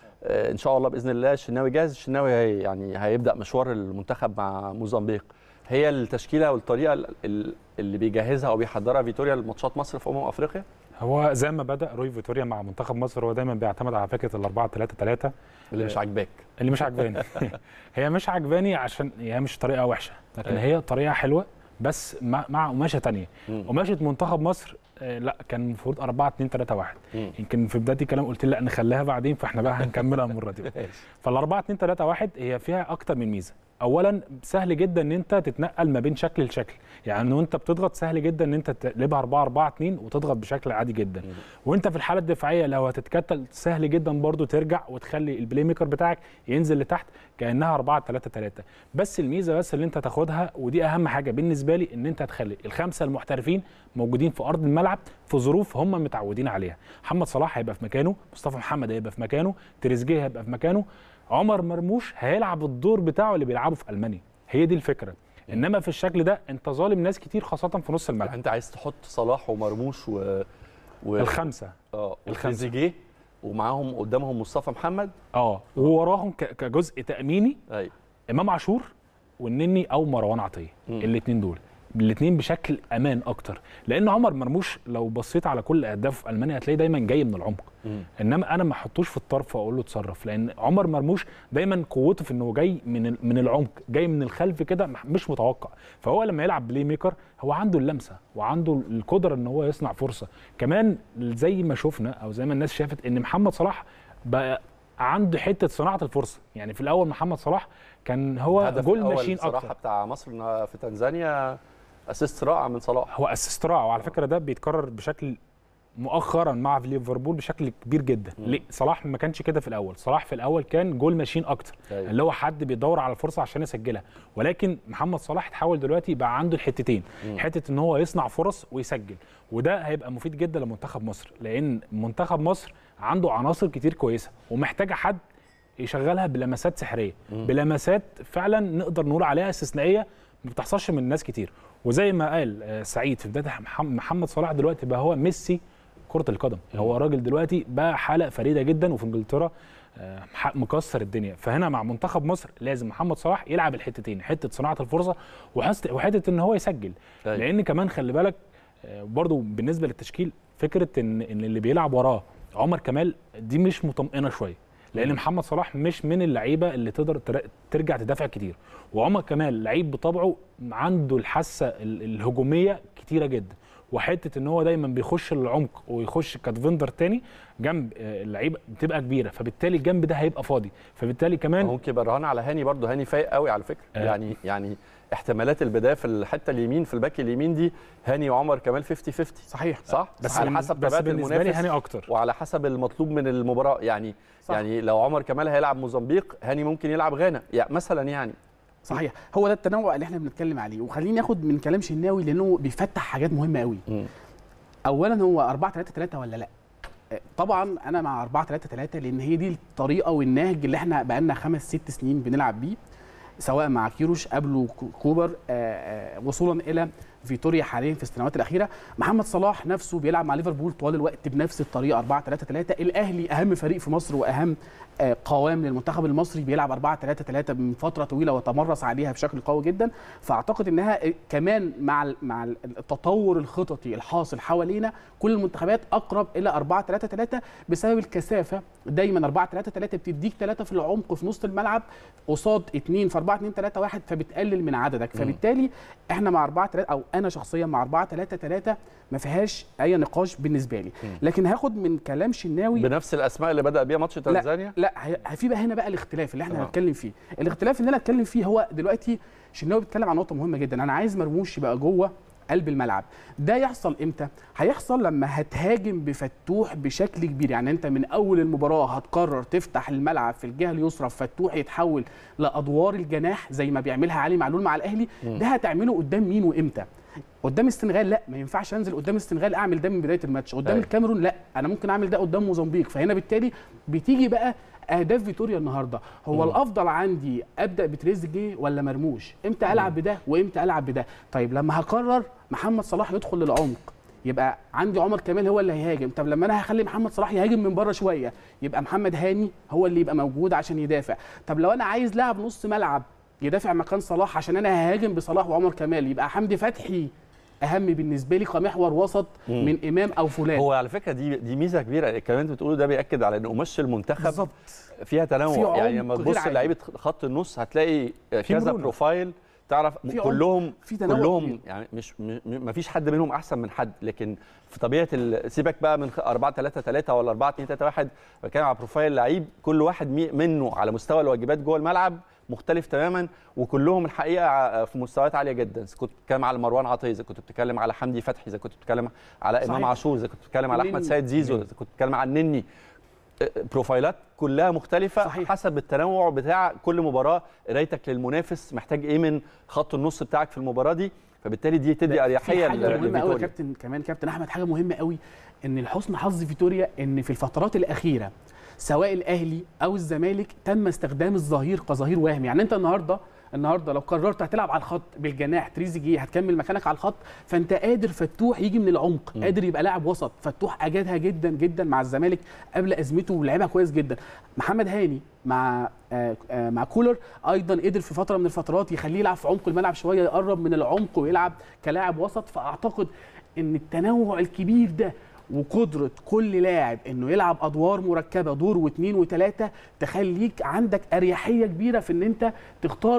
ان شاء الله باذن الله الشناوي جاهز، الشناوي هي يعني هيبدا مشوار المنتخب مع موزمبيق. هي التشكيله والطريقه اللي بيجهزها او بيحضرها فيتوريا لماتشات مصر في امم افريقيا. هو زي ما بدا روي فيتوريا مع منتخب مصر، هو دايما بيعتمد على فكره الأربعة ثلاثة ثلاثة اللي مش عاجباك، اللي مش عاجباني هي مش عاجباني عشان هي مش طريقه وحشه، لكن هي طريقه حلوه بس مع مع قماشه ثانيه. قماشه منتخب مصر لا كان المفروض أربعة اثنين ثلاثة واحد. يمكن في بدايه الكلام قلت لا نخليها بعدين، فاحنا بقى هنكملها المره دي. فالأربعة اثنين ثلاثة واحد هي فيها اكتر من ميزه. اولا سهل جدا ان انت تتنقل ما بين شكل لشكل، يعني وانت بتضغط سهل جدا ان انت تقلبها أربعة أربعة اثنين وتضغط بشكل عادي جدا. مم. وانت في الحاله الدفاعيه لو هتتكتل سهل جدا برضو ترجع وتخلي البلاي ميكر بتاعك ينزل لتحت كانها أربعة ثلاثة ثلاثة. بس الميزه بس اللي انت تاخدها ودي اهم حاجه بالنسبه لي، ان انت تخلي الخمسه المحترفين موجودين في ارض الملعب في ظروف هم متعودين عليها. محمد صلاح هيبقى في مكانه، مصطفى محمد هيبقى في مكانه، تريزيجيه هيبقى في مكانه، عمر مرموش هيلعب الدور بتاعه اللي بيلعبه في المانيا. هي دي الفكره. انما في الشكل ده انت ظالم ناس كتير خاصه في نص الملعب. انت عايز تحط صلاح ومرموش و, و... الخمسه اه الخمسه ومعاهم قدامهم مصطفى محمد اه ووراهم ك... كجزء تاميني ايوه امام عاشور والنني او مروان عطيه. الاثنين دول الاثنين بشكل امان اكتر، لان عمر مرموش لو بصيت على كل اهدافه في المانيا هتلاقيه دايما جاي من العمق. مم. انما انا ما احطوش في الطرف واقول له اتصرف، لان عمر مرموش دايما قوته في انه جاي من من العمق، جاي من الخلف كده مش متوقع. فهو لما يلعب بلاي ميكر هو عنده اللمسه وعنده القدره ان هو يصنع فرصه. كمان زي ما شفنا او زي ما الناس شافت ان محمد صلاح بقى عنده حته صناعه الفرصه. يعني في الاول محمد صلاح كان هو جول ماشين اكتر. الصراحه بتاع مصر في تنزانيا اسيست رائع من صلاح، هو اسيست رائع، وعلى فكره ده بيتكرر بشكل مؤخرا مع ليفربول بشكل كبير جدا. مم. ليه؟ صلاح ما كانش كده في الاول، صلاح في الاول كان جول ماشين اكتر. أيوة. اللي هو حد بيدور على الفرصه عشان يسجلها، ولكن محمد صلاح اتحول دلوقتي بقى عنده الحتتين. مم. حته ان هو يصنع فرص ويسجل، وده هيبقى مفيد جدا لمنتخب مصر، لان منتخب مصر عنده عناصر كتير كويسه ومحتاجه حد يشغلها بلمسات سحريه. مم. بلمسات فعلا نقدر نقول عليها استثنائيه ما بتحصلش من ناس كتير. وزي ما قال سعيد في بدايه، محمد صلاح دلوقتي بقى هو ميسي كرة القدم. هو راجل دلوقتي بقى حالة فريدة جدا، وفي انجلترا مكسر الدنيا. فهنا مع منتخب مصر لازم محمد صلاح يلعب الحتتين، حتة صناعة الفرصة وحتة ان هو يسجل. طيب. لان كمان خلي بالك برضو بالنسبة للتشكيل فكرة ان ان اللي بيلعب وراه عمر كمال دي مش مطمئنه شويه، لان محمد صلاح مش من اللعيبه اللي تقدر ترجع تدافع كتير، وعمر كمال لعيب بطبعه عنده الحاسه الهجوميه كتيره جدا، وحته ان هو دايما بيخش للعمق ويخش كديفندر تاني جنب اللعيبه بتبقى كبيره، فبالتالي الجنب ده هيبقى فاضي، فبالتالي كمان ممكن يبقى رهان على هاني برضه. هاني فايق قوي على فكره، آه. يعني يعني احتمالات البدايه في الحته اليمين في الباك اليمين دي هاني وعمر كمال خمسين خمسين. صحيح صح، بس على حسب طبيعه المنافس هاني اكتر وعلى حسب المطلوب من المباراه. يعني صح. يعني لو عمر كمال هيلعب موزمبيق، هاني ممكن يلعب غانا يعني مثلا. يعني صحيح، هو ده التنوع اللي احنا بنتكلم عليه. وخليني ناخد من كلام شناوي لانه بيفتح حاجات مهمه قوي. م. اولا هو أربعة ثلاثة ثلاثة ولا لا؟ طبعا انا مع أربعة ثلاثة ثلاثة لان هي دي الطريقه والنهج اللي احنا بقالنا خمس ست سنين بنلعب بيه، سواء مع كيروش قبله كوبر آآ آآ وصولا الى فيتوريا حاليا في السنوات الاخيره. محمد صلاح نفسه بيلعب مع ليفربول طوال الوقت بنفس الطريقه أربعة ثلاثة ثلاثة. الاهلي اهم فريق في مصر واهم قوام للمنتخب المصري بيلعب أربعة ثلاثة ثلاثة من فتره طويله وتمرس عليها بشكل قوي جدا. فاعتقد انها كمان مع مع التطور الخططي الحاصل حوالينا كل المنتخبات اقرب الى أربعة ثلاثة ثلاثة بسبب الكثافه. دايما أربعة ثلاثة ثلاثة بتديك ثلاثه في العمق في نص الملعب قصاد اثنين في أربعة اثنين ثلاثة واحد، فبتقلل من عددك. فبالتالي احنا مع أربعة ثلاثة او انا شخصيا مع أربعة ثلاثة ثلاثة ما فيهاش اي نقاش بالنسبه لي. لكن هاخد من كلام شناوي بنفس الاسماء اللي بدا بيها ماتش تنزانيا. لا, لا في بقى هنا بقى الاختلاف اللي احنا هنتكلم فيه. الاختلاف اللي انا هتكلم فيه هو دلوقتي شناوي بيتكلم عن نقطه مهمه جدا. انا عايز مرموش يبقى جوه قلب الملعب. ده يحصل امتى؟ هيحصل لما هتهاجم بفتوح بشكل كبير. يعني انت من اول المباراه هتقرر تفتح الملعب في الجهه اليسرى، فتوح يتحول لادوار الجناح زي ما بيعملها علي معلول مع الاهلي. ده هتعمله قدام مين وامتى؟ قدام السنغال لا، ما ينفعش انزل قدام السنغال اعمل ده من بدايه الماتش. قدام الكاميرون لا، انا ممكن اعمل ده قدام موزمبيق. فهنا بالتالي بتيجي بقى اهداف فيتوريا النهارده. هو مم. الافضل عندي ابدا بتريزيجيه ولا مرموش؟ امتى العب بده وامتى العب بده؟ طيب لما هقرر محمد صلاح يدخل للعمق يبقى عندي عمر كمال هو اللي هيهاجم. طب لما انا هخلي محمد صلاح يهاجم من بره شويه يبقى محمد هاني هو اللي يبقى موجود عشان يدافع. طب لو انا عايز لاعب نص ملعب يدافع مكان صلاح عشان انا ههاجم بصلاح وعمر كمال يبقى حمدي فتحي اهم بالنسبه لي كمحور وسط مم. من امام او فلان. هو على فكره دي دي ميزه كبيره. الكلام اللي انت بتقوله ده بياكد على ان قماش المنتخب بالظبط فيها تنوع. يعني لما تبص لعيبه خط النص هتلاقي كذا بروفايل تعرف كلهم في كلهم يعني مش ما فيش حد منهم احسن من حد. لكن في طبيعه سيبك بقى من أربعة ثلاثة ثلاثة ولا أربعة اثنين ثلاثة واحد، بتكلم على بروفايل لعيب كل واحد منه على مستوى الواجبات جوه الملعب مختلف تماما، وكلهم الحقيقه في مستويات عاليه جدا. اذا كنت بتتكلم على مروان عطيه، اذا كنت بتتكلم على حمدي فتحي، اذا كنت بتتكلم على امام عاشور، اذا كنت بتتكلم على احمد سيد زيزو، اذا كنت بتتكلم على النني، بروفايلات كلها مختلفه. صحيح. حسب التنوع بتاع كل مباراه، قرايتك للمنافس محتاج ايه من خط النص بتاعك في المباراه دي، فبالتالي دي تدي اريحيه لفيتوريا. مهمه قوي يا كابتن، كمان كابتن احمد حاجه مهمه قوي ان لحسن حظ فيتوريا ان في الفترات الاخيره سواء الاهلي او الزمالك تم استخدام الظهير كظهير وهمي. يعني انت النهارده النهارده لو قررت هتلعب على الخط بالجناح تريزيجيه هتكمل مكانك على الخط، فانت قادر فتوح يجي من العمق، م. قادر يبقى لاعب وسط. فتوح اجادها جدا جدا مع الزمالك قبل ازمته ولعبها كويس جدا. محمد هاني مع آآ آآ مع كولر ايضا قدر في فتره من الفترات يخليه يلعب في عمق الملعب شويه، يقرب من العمق ويلعب كلاعب وسط. فاعتقد ان التنوع الكبير ده وقدره كل لاعب انه يلعب ادوار مركبه دور واثنين وثلاثه تخليك عندك اريحيه كبيره في ان انت تختار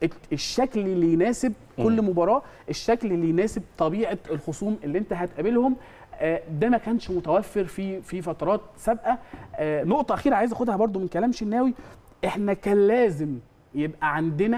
الشكل اللي يناسب كل مباراه، الشكل اللي يناسب طبيعه الخصوم اللي انت هتقابلهم. ده ما كانش متوفر في في فترات سابقه. نقطه اخيره عايز اخدها برضو من كلام شناوي، احنا كان لازم يبقى عندنا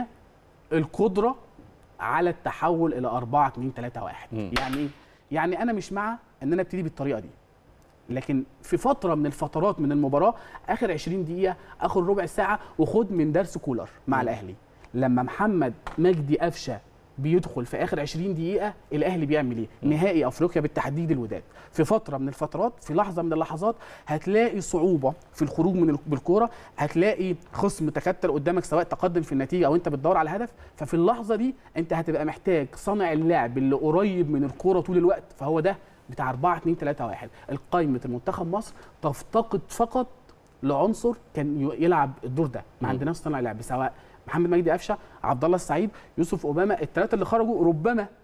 القدره على التحول الى أربعة اثنين ثلاثة واحد. يعني يعني انا مش مع ان انا ابتدي بالطريقه دي، لكن في فتره من الفترات من المباراه اخر عشرين دقيقه اخر ربع ساعه وخد من درس كولر مع الاهلي. لما محمد مجدي قفشه بيدخل في اخر عشرين دقيقه الاهلي بيعمل ايه؟ نهائي افريقيا بالتحديد الوداد، في فتره من الفترات في لحظه من اللحظات هتلاقي صعوبه في الخروج من بالكوره، هتلاقي خصم تكتل قدامك سواء تقدم في النتيجه او انت بتدور على هدف. ففي اللحظه دي انت هتبقى محتاج صانع اللعب اللي قريب من الكوره طول الوقت، فهو ده بتاع أربعة اثنين ثلاثة واحد. القائمه المنتخب مصر تفتقد فقط لعنصر كان يلعب الدور ده. ما عندناش صانع لعب، سواء محمد مجدي قفشه، عبد الله السعيد، يوسف اوباما، الثلاثه اللي خرجوا ربما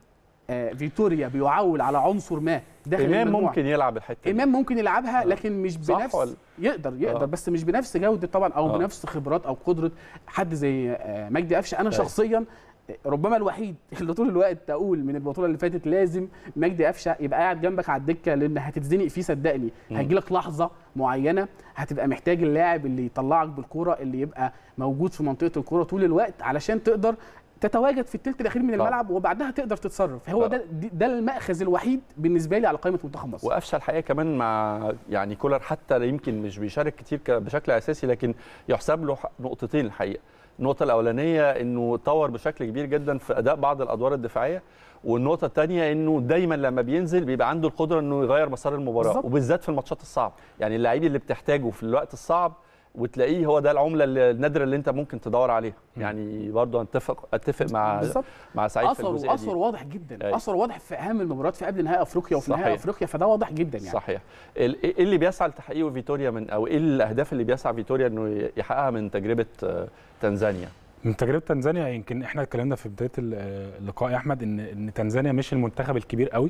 آه فيتوريا بيعول على عنصر ما داخل امام المجموعة. ممكن يلعب الحته امام ممكن يلعبها آه. لكن مش بنفس ولا؟ يقدر يقدر آه. بس مش بنفس جوده طبعا او آه. بنفس خبرات او قدره حد زي آه مجدي قفشه. انا أي. شخصيا ربما الوحيد اللي طول الوقت اقول من البطوله اللي فاتت لازم مجدي قفشه يبقى قاعد جنبك على الدكه، لان هتتزنق فيه صدقني. هيجي لك لحظه معينه هتبقى محتاج اللاعب اللي يطلعك بالكوره، اللي يبقى موجود في منطقه الكوره طول الوقت علشان تقدر تتواجد في الثلث الاخير من الملعب وبعدها تقدر تتصرف. هو ده ده المأخذ الوحيد بالنسبه لي على قائمه منتخب مصر. وقفشه الحقيقه كمان مع يعني كولر حتى يمكن مش بيشارك كتير بشكل اساسي، لكن يحسب له نقطتين الحقيقه. النقطه الاولانيه انه طور بشكل كبير جدا في اداء بعض الادوار الدفاعيه، والنقطه الثانيه انه دايما لما بينزل بيبقى عنده القدره انه يغير مسار المباراه بالزبط. وبالذات في الماتشات الصعبه، يعني اللعيب اللي بتحتاجه في الوقت الصعب وتلاقيه هو ده العمله النادره اللي انت ممكن تدور عليها. يعني برضه اتفق اتفق مع بالزبط. مع سعيد في الجزئيه دي. اثر واضح جدا، اثر واضح في اهم المباريات في قبل نهائي افريقيا وفي نهائي افريقيا، فده واضح جدا يعني. صحيح. ايه اللي بيسعى لتحقيقه فيتوريا من او ايه الاهداف اللي بيسعى فيتوريا انه يحققها من تجربه تنزانيا؟ من تجربه تنزانيا يمكن احنا اتكلمنا في بدايه اللقاء يا احمد ان ان تنزانيا مش المنتخب الكبير قوي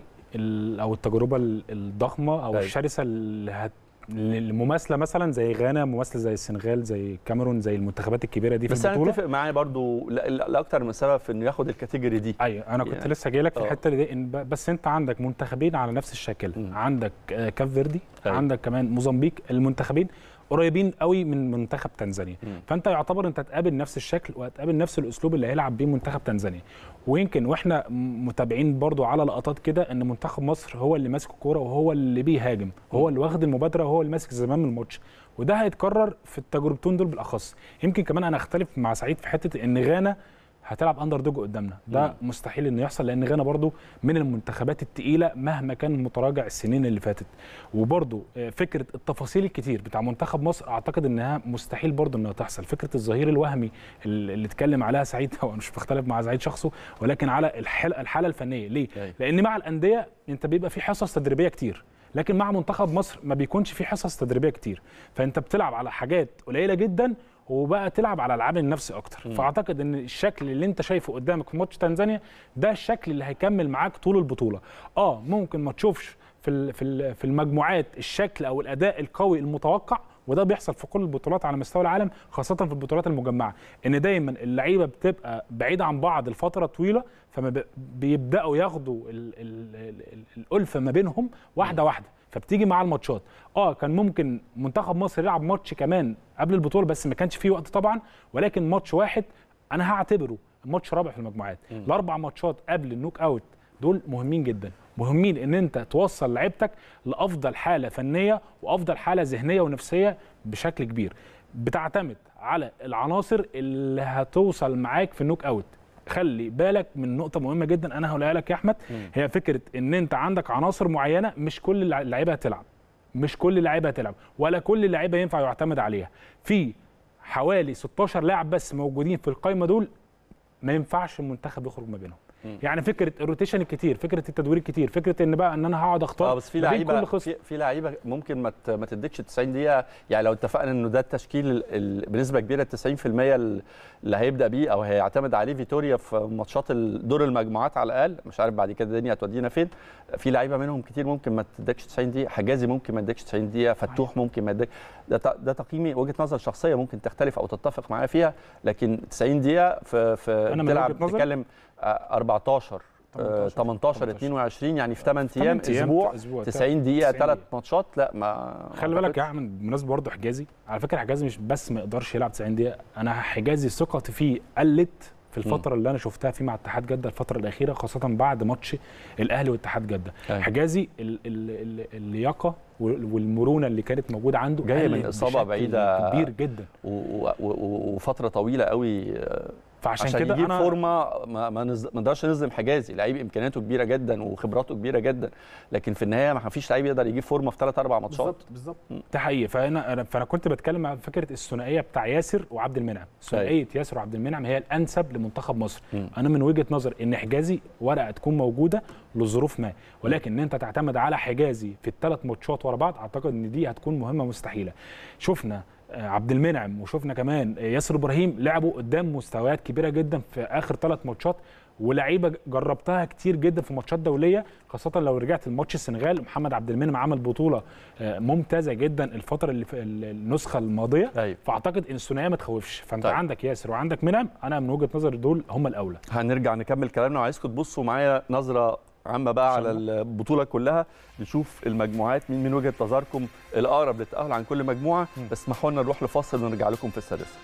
او التجربه الضخمه او الشرسه اللي هت المماثله مثلا زي غانا، مماثله زي السنغال، زي الكاميرون، زي المنتخبات الكبيره دي في بس البطوله. بس انا اتفق معايا برضو لاكثر من سبب في انه ياخد الكاتيجوري دي. ايوه انا كنت يعني لسه جاي لك في الحته دي إن بس انت عندك منتخبين على نفس الشكل. م. عندك كاب فيردي، أيوة. عندك كمان موزمبيق، المنتخبين قريبين قوي من منتخب تنزانيا. م. فانت يعتبر انت تقابل نفس الشكل وهتقابل نفس الاسلوب اللي هيلعب بيه منتخب تنزانيا. ويمكن واحنا متابعين برضو على لقطات كده ان منتخب مصر هو اللي ماسك الكوره وهو اللي بيهاجم، هو اللي واخد المبادره وهو اللي ماسك زمام الماتش، وده هيتكرر في التجربتين دول بالاخص. يمكن كمان انا اختلف مع سعيد في حته ان غانا هتلعب اندر دوج قدامنا، ده مم. مستحيل انه يحصل، لان غانا برضو من المنتخبات الثقيله مهما كان متراجع السنين اللي فاتت. وبرضو فكره التفاصيل الكتير بتاع منتخب مصر اعتقد انها مستحيل برضو انها تحصل. فكره الظهير الوهمي اللي اتكلم عليها سعيد، هو مش بختلف مع سعيد شخصه، ولكن على الحاله الحاله الفنيه. ليه؟ أي. لان مع الانديه انت بيبقى في حصص تدريبيه كتير، لكن مع منتخب مصر ما بيكونش في حصص تدريبيه كتير، فانت بتلعب على حاجات قليله جدا وبقى تلعب على العاب النفسي اكتر. م. فاعتقد ان الشكل اللي انت شايفه قدامك في ماتش تنزانيا ده الشكل اللي هيكمل معاك طول البطوله. اه ممكن ما تشوفش في في في المجموعات الشكل او الاداء القوي المتوقع، وده بيحصل في كل البطولات على مستوى العالم، خاصه في البطولات المجمعه، ان دايما اللعيبه بتبقى بعيده عن بعض لفتره طويله، فما بيبداوا ياخدوا الالفه ما بينهم واحده واحده، فبتيجي مع الماتشات. اه كان ممكن منتخب مصر يلعب ماتش كمان قبل البطوله بس ما كانش فيه وقت طبعا، ولكن ماتش واحد انا هعتبره الماتش رابع في المجموعات. م. الاربع ماتشات قبل النوك اوت دول مهمين جدا، مهمين ان انت توصل لعيبتك لافضل حاله فنيه وافضل حاله ذهنيه ونفسيه بشكل كبير. بتعتمد على العناصر اللي هتوصل معاك في النوك اوت. خلي بالك من نقطه مهمه جدا انا هقولها لك يا احمد، م. هي فكره ان انت عندك عناصر معينه مش كل اللعيبه هتلعب، مش كل اللعيبه هتلعب، ولا كل اللعيبه ينفع يعتمد عليها. في حوالي ستاشر لاعب بس موجودين في القائمه دول ما ينفعش المنتخب يخرج ما بينهم. م. يعني فكره الروتيشن الكتير، فكره التدوير الكتير، فكره ان بقى ان انا هقعد اختار. اه بس في لعيبه في, في لعيبه ممكن ما ما تديكش تسعين دقيقه، يعني لو اتفقنا انه ده التشكيل بنسبه كبيره تسعين في المية اللي هيبدا بيه او هيعتمد عليه فيتوريا في ماتشات دور المجموعات على الاقل، مش عارف بعد كده الدنيا هتودينا فين. في لعيبه منهم كتير ممكن ما تديكش تسعين دقيقه، حجازي ممكن ما يديكش تسعين دقيقه، فتوح ممكن ما يديك. ده ده تقييمي، وجهه نظر شخصيه ممكن تختلف او تتفق معايا فيها، لكن تسعين دقيقه في في بتلعب بتتكلم أربعتاشر تمنتاشر اتنين وعشرين يعني في ثمانية ايام اسبوع, أسبوع تسعين دقيقه ثلاث ماتشات. لا ما خلي بالك يا احمد بالمناسبه برضه حجازي، على فكره حجازي مش بس ما يقدرش يلعب تسعين دقيقه، انا حجازي ثقتي فيه قلت في الفتره م. اللي انا شفتها فيه مع اتحاد جده الفتره الاخيره، خاصه بعد ماتش الاهلي واتحاد جده. أيه. حجازي اللياقه والمرونه اللي كانت موجوده عنده جايه من اصابه بعيده كبير جدا وفتره طويله قوي، فعشان عشان كده يجيب أنا فورمه ما ما نقدرش نظلم حجازي. لعيب امكانياته كبيره جدا وخبراته كبيره جدا، لكن في النهايه ما فيش لعيب يقدر يجيب فورمه في ثلاث اربع ماتشات. بالظبط بالظبط ده حقيقي. فانا فانا كنت بتكلم عن فكره الثنائيه بتاع ياسر وعبد المنعم، ثنائيه ياسر وعبد المنعم هي الانسب لمنتخب مصر. م. انا من وجهه نظر ان حجازي ورقه تكون موجوده لظروف ما، ولكن ان انت تعتمد على حجازي في الثلاث ماتشات ورا بعض اعتقد ان دي هتكون مهمه مستحيله. شفنا عبد المنعم وشفنا كمان ياسر ابراهيم لعبوا قدام مستويات كبيره جدا في اخر ثلاث ماتشات، ولعيبه جربتها كتير جدا في ماتشات دوليه، خاصه لو رجعت الماتش السنغال. محمد عبد المنعم عمل بطوله ممتازه جدا الفتره اللي في النسخه الماضيه. أيوة. فاعتقد ان الثنائيه ما تخوفش. فانت طيب. عندك ياسر وعندك منعم، انا من وجهه نظري دول هم الاولى. هنرجع نكمل كلامنا وعايزكم تبصوا معايا نظره عامه بقى على البطوله كلها، نشوف المجموعات مين من وجهه نظركم الاقرب للتاهل عن كل مجموعه. بس اسمحوا لنا نروح لفاصل ونرجع لكم في السادسه.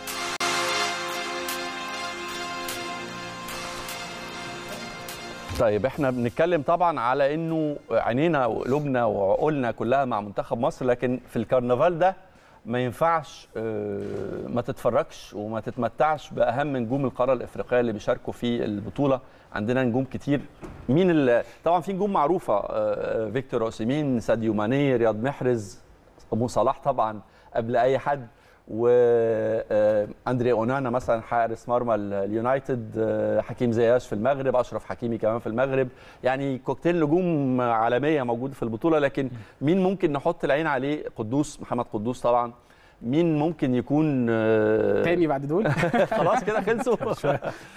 طيب احنا بنتكلم طبعا على انه عينينا وقلوبنا وعقولنا كلها مع منتخب مصر، لكن في الكرنفال ده ما ينفعش ما تتفرجش وما تتمتعش باهم نجوم القاره الافريقيه اللي بيشاركوا في البطوله. عندنا نجوم كتير. مين اللي طبعا في نجوم معروفه، فيكتور اوسيمين، ساديو ماني، رياض محرز، ابو صلاح طبعا قبل اي حد، واندري اونانا مثلا حارس مرمى اليونايتد، حكيم زياش في المغرب، اشرف حكيمي كمان في المغرب. يعني كوكتيل نجوم عالميه موجوده في البطوله. لكن مين ممكن نحط العين عليه؟ قدوس، محمد قدوس طبعا. مين ممكن يكون تاني بعد دول؟ خلاص كده خلصوا.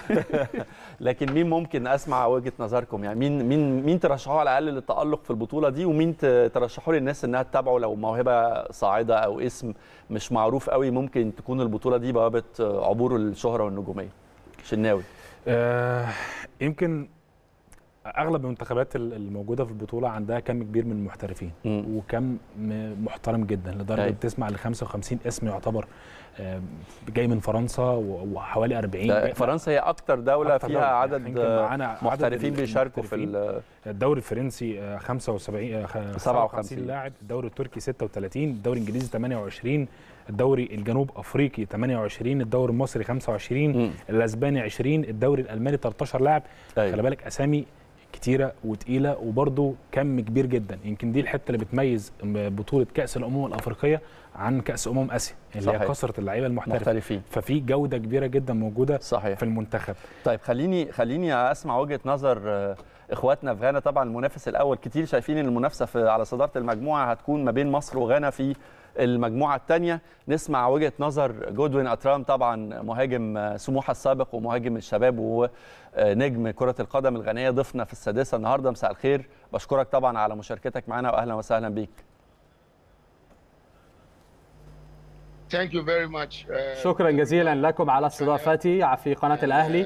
لكن مين ممكن اسمع وجهه نظركم؟ يعني مين مين مين ترشحوه على الاقل للتالق في البطوله دي، ومين ترشحوا للناس انها تتابعه لو موهبه صاعده او اسم مش معروف قوي ممكن تكون البطوله دي بوابه عبور الشهره والنجوميه؟ شناوي. آه يمكن اغلب المنتخبات الموجوده في البطوله عندها كم كبير من المحترفين م. وكم محترم جدا لدرجه أي. بتسمع ل خمسة وخمسين اسم يعتبر جاي من فرنسا وحوالي أربعين. فرنسا هي اكتر دوله أكتر فيها عدد محترفين بيشاركوا في الدوري الفرنسي خمسة وسبعين سبعة وخمسين لاعب، الدوري التركي ستة وثلاثين، الدوري الانجليزي ثمانية وعشرين، الدوري الجنوب افريقي ثمانية وعشرين، الدوري المصري خمسة وعشرين، م. الاسباني عشرين، الدوري الالماني ثلاثة عشر لاعب. أي. خلي بالك اسامي كتيره وتقيله وبرده كم كبير جدا. يمكن دي الحته اللي بتميز بطوله كاس الامم الافريقيه عن كاس امم اسيا اللي هي كثره اللعيبه المحترفين. ففي جوده كبيره جدا موجوده صحيح. في المنتخب. طيب خليني خليني اسمع وجهه نظر اخواتنا في غانا. طبعا المنافس الاول، كتير شايفين ان المنافسه على صداره المجموعه هتكون ما بين مصر وغانا في المجموعه الثانيه. نسمع وجهه نظر جودوين اترام، طبعا مهاجم سموحه السابق ومهاجم الشباب ونجم كره القدم الغانيه، ضيفنا في السادسه النهارده. مساء الخير، بشكرك طبعا على مشاركتك معنا واهلا وسهلا بيك. Thank you very much. Uh, شكرا جزيلا لكم على استضافتي في قناة الأهلي،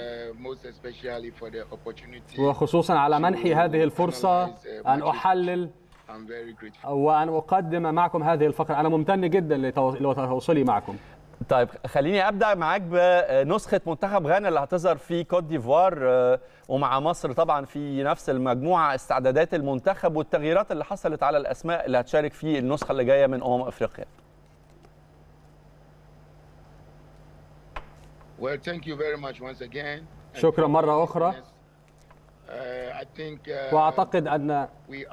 وخصوصا على منحي هذه الفرصة أن أحلل وأن أقدم معكم هذه الفقرة. أنا ممتن جدا لتواصلي معكم. طيب خليني ابدا معاك بنسخه منتخب غانا اللي هتظهر في كوت ديفوار ومع مصر طبعا في نفس المجموعه. استعدادات المنتخب والتغييرات اللي حصلت على الاسماء اللي هتشارك في النسخه اللي جايه من امم افريقيا. Well, thank you very much once again. شكرا مرة أخرى. وأعتقد أن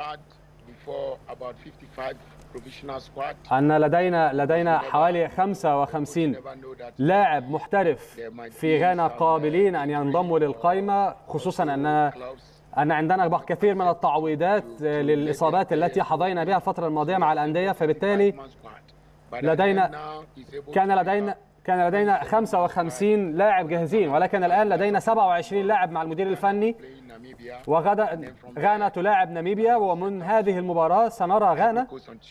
أن لدينا لدينا حوالي خمسة وخمسين لاعب محترف في غانا قابلين أن ينضموا للقائمة، خصوصا أن أن عندنا كثير من التعويضات للإصابات التي حظينا بها الفترة الماضية مع الأندية. فبالتالي لدينا كان لدينا كان لدينا خمسة وخمسين لاعب جاهزين، ولكن الآن لدينا سبعة وعشرين لاعب مع المدير الفني. وغدا غانا تلاعب ناميبيا، ومن هذه المباراة سنرى غانا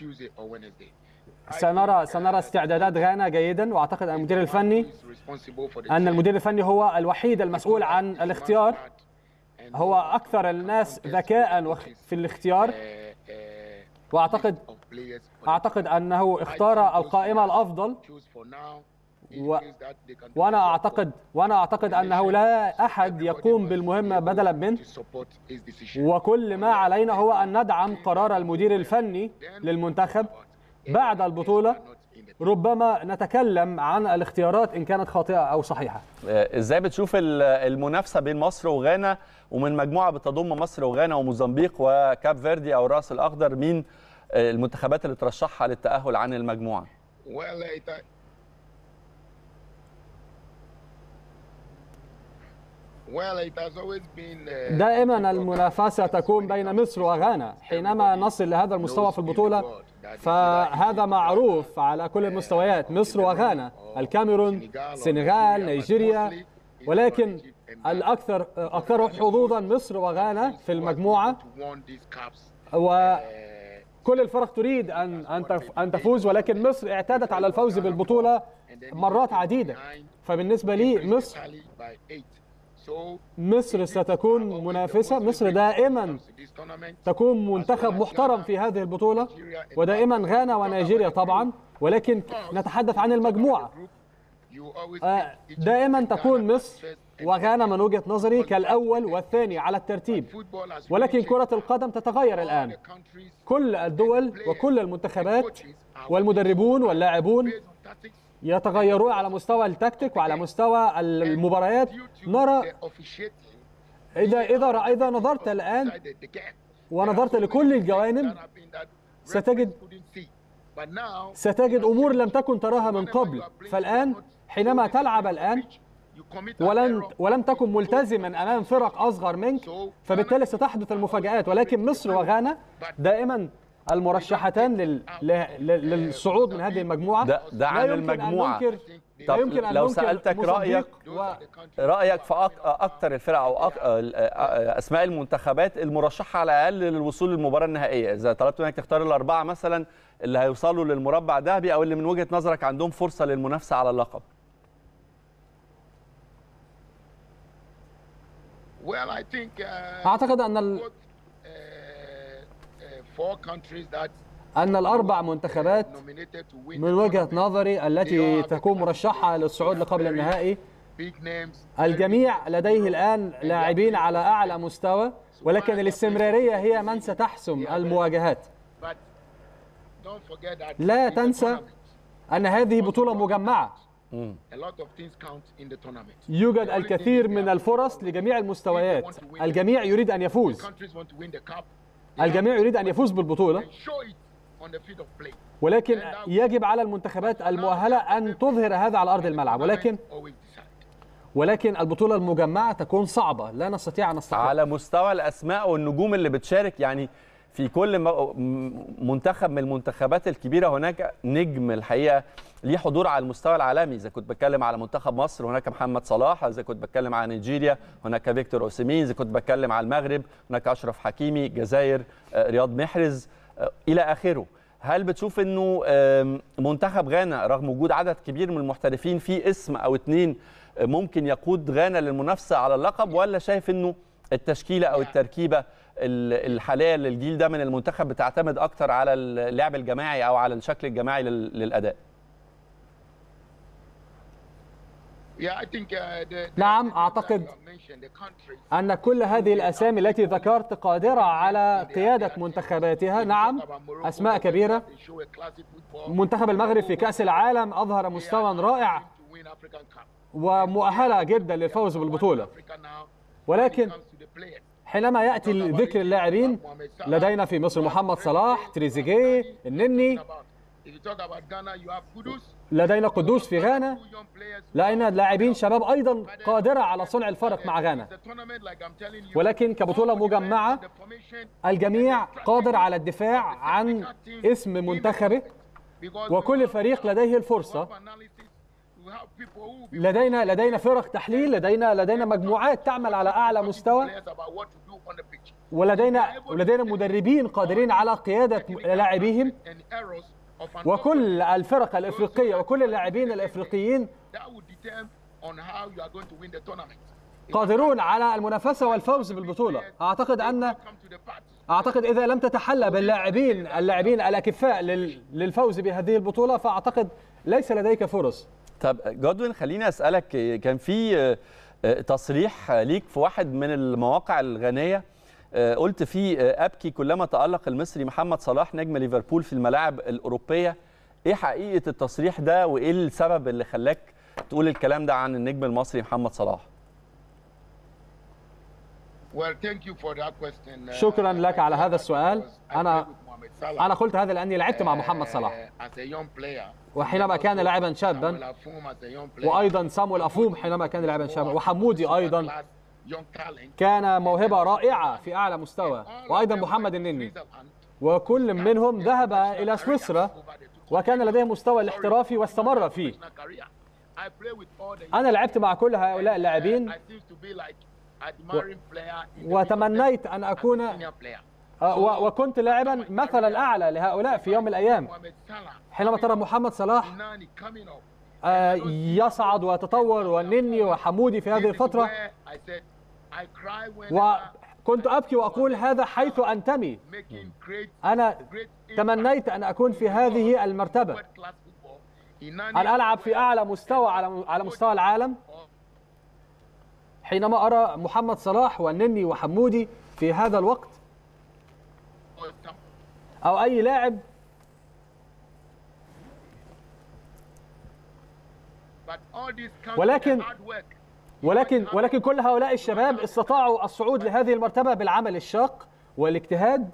سنرى سنرى استعدادات غانا جيدا. واعتقد ان المدير الفني ان المدير الفني هو الوحيد المسؤول عن الاختيار، هو اكثر الناس ذكاء في الاختيار. واعتقد اعتقد انه اختار القائمة الافضل، و... وانا اعتقد وانا اعتقد انه لا احد يقوم بالمهمه بدلا منه، وكل ما علينا هو ان ندعم قرار المدير الفني للمنتخب. بعد البطوله ربما نتكلم عن الاختيارات ان كانت خاطئه او صحيحه. ازاي بتشوف المنافسه بين مصر وغانا، ومن مجموعه بتضم مصر وغانا وموزمبيق وكاب فيردي او الراس الاخضر، مين المنتخبات اللي ترشحها للتاهل عن المجموعه؟ دائما المنافسة تكون بين مصر وغانا حينما نصل لهذا المستوى في البطولة، فهذا معروف على كل المستويات. مصر وغانا، الكاميرون، السنغال، نيجيريا، ولكن الأكثر أكثر حظوظا مصر وغانا في المجموعة، وكل الفرق تريد أن أن تفوز، ولكن مصر اعتادت على الفوز بالبطولة مرات عديدة. فبالنسبة لي مصر مصر ستكون منافسة. مصر دائما تكون منتخب محترم في هذه البطولة، ودائما غانا ونيجيريا طبعا، ولكن نتحدث عن المجموعة. دائما تكون مصر وغانا من وجهة نظري كالأول والثاني على الترتيب، ولكن كرة القدم تتغير الآن. كل الدول وكل المنتخبات والمدربون واللاعبون يتغيرون على مستوى التكتيك وعلى مستوى المباريات. نرى إذا إذا إذا نظرت الآن ونظرت لكل الجوانب ستجد ستجد أمور لم تكن تراها من قبل. فالآن حينما تلعب الآن ولن ولم تكن ملتزما أمام فرق أصغر منك، فبالتالي ستحدث المفاجآت. ولكن مصر وغانا دائما المرشحتان لل... للصعود من هذه المجموعة. ده, ده عن المجموعة. طب يمكن أن لو سألتك رأيك و... رأيك في أك... أكثر الفرق أو أك... أسماء المنتخبات المرشحة على الأقل للوصول للمباراة النهائية، إذا طلبت منك تختار الأربعة مثلا اللي هيوصلوا للمربع الذهبي أو اللي من وجهة نظرك عندهم فرصة للمنافسة على اللقب. أعتقد أن ال... أن الأربع منتخبات من وجهة نظري التي تكون مرشحة للصعود لقبل النهائي الجميع لديه الآن لاعبين على أعلى مستوى، ولكن الاستمرارية هي من ستحسم المواجهات. لا تنسى أن هذه بطولة مجمعة، يوجد الكثير من الفرص لجميع المستويات، الجميع يريد أن يفوز، الجميع يريد أن يفوز بالبطولة، ولكن يجب على المنتخبات المؤهلة أن تظهر هذا على أرض الملعب. ولكن ولكن البطولة المجمعة تكون صعبة، لا نستطيع أن نستقر. على مستوى الأسماء والنجوم اللي بتشارك، يعني في كل منتخب من المنتخبات الكبيرة هناك نجم الحقيقة ليه حضور على المستوى العالمي. إذا كنت بتكلم على منتخب مصر هناك محمد صلاح، إذا كنت بتكلم على نيجيريا هناك فيكتور أوسيمين، إذا كنت بتكلم على المغرب هناك أشرف حكيمي، الجزائر رياض محرز إلى آخره. هل بتشوف أنه منتخب غانا رغم وجود عدد كبير من المحترفين في اسم أو اتنين ممكن يقود غانا للمنافسة على اللقب، ولا شايف أنه التشكيلة أو التركيبة الحالية للجيل ده من المنتخب بتعتمد أكتر على اللعب الجماعي أو على الشكل الجماعي للأداء؟ نعم، أعتقد أن كل هذه الأسامي التي ذكرت قادرة على قيادة منتخباتها. نعم، أسماء كبيرة. منتخب المغرب في كأس العالم أظهر مستوى رائع ومؤهلة جدا للفوز بالبطولة، ولكن حينما يأتي ذكر اللاعبين لدينا في مصر محمد صلاح، تريزيجيه، النني، لدينا قدوس في غانا، لدينا لاعبين شباب أيضا قادرة على صنع الفرق مع غانا. ولكن كبطولة مجمعة الجميع قادر على الدفاع عن اسم منتخبه، وكل فريق لديه الفرصة. لدينا لدينا فرق تحليل، لدينا لدينا مجموعات تعمل على أعلى مستوى، ولدينا ولدينا مدربين قادرين على قيادة لاعبيهم، وكل الفرق الإفريقية وكل اللاعبين الإفريقيين قادرون على المنافسة والفوز بالبطولة. أعتقد أن أعتقد إذا لم تتحلى باللاعبين اللاعبين الأكفاء للفوز بهذه البطولة فأعتقد ليس لديك فرص. طب جودوين، خليني أسألك، كان في تصريح ليك في واحد من المواقع الغانية قلت فيه أبكي كلما تألق المصري محمد صلاح نجم ليفربول في الملاعب الأوروبية. إيه حقيقة التصريح ده وإيه السبب اللي خلاك تقول الكلام ده عن النجم المصري محمد صلاح؟ شكرا لك على هذا السؤال. أنا أنا قلت هذا لأني لعبت مع محمد صلاح، وحينما كان لاعبا شابا، وأيضا سامويل أفوم حينما كان لاعبا شابا، وحمودي أيضا كان موهبة رائعة في أعلى مستوى، وأيضا محمد النني، وكل منهم ذهب إلى سويسرا وكان لديه مستوى الاحترافي واستمر فيه. أنا لعبت مع كل هؤلاء اللاعبين وتمنيت أن أكون وكنت لاعبا مثلا أعلى لهؤلاء في يوم من الأيام. حينما ترى محمد صلاح يصعد ويتطور والنني وحمودي في هذه الفترة، وكنت أبكي وأقول هذا حيث أنتمي. أنا تمنيت أن أكون في هذه المرتبة، أن ألعب في أعلى مستوى على مستوى العالم. حينما أرى محمد صلاح والنني وحمودي في هذا الوقت أو أي لاعب، ولكن ولكن ولكن كل هؤلاء الشباب استطاعوا الصعود لهذه المرتبة بالعمل الشاق والاجتهاد.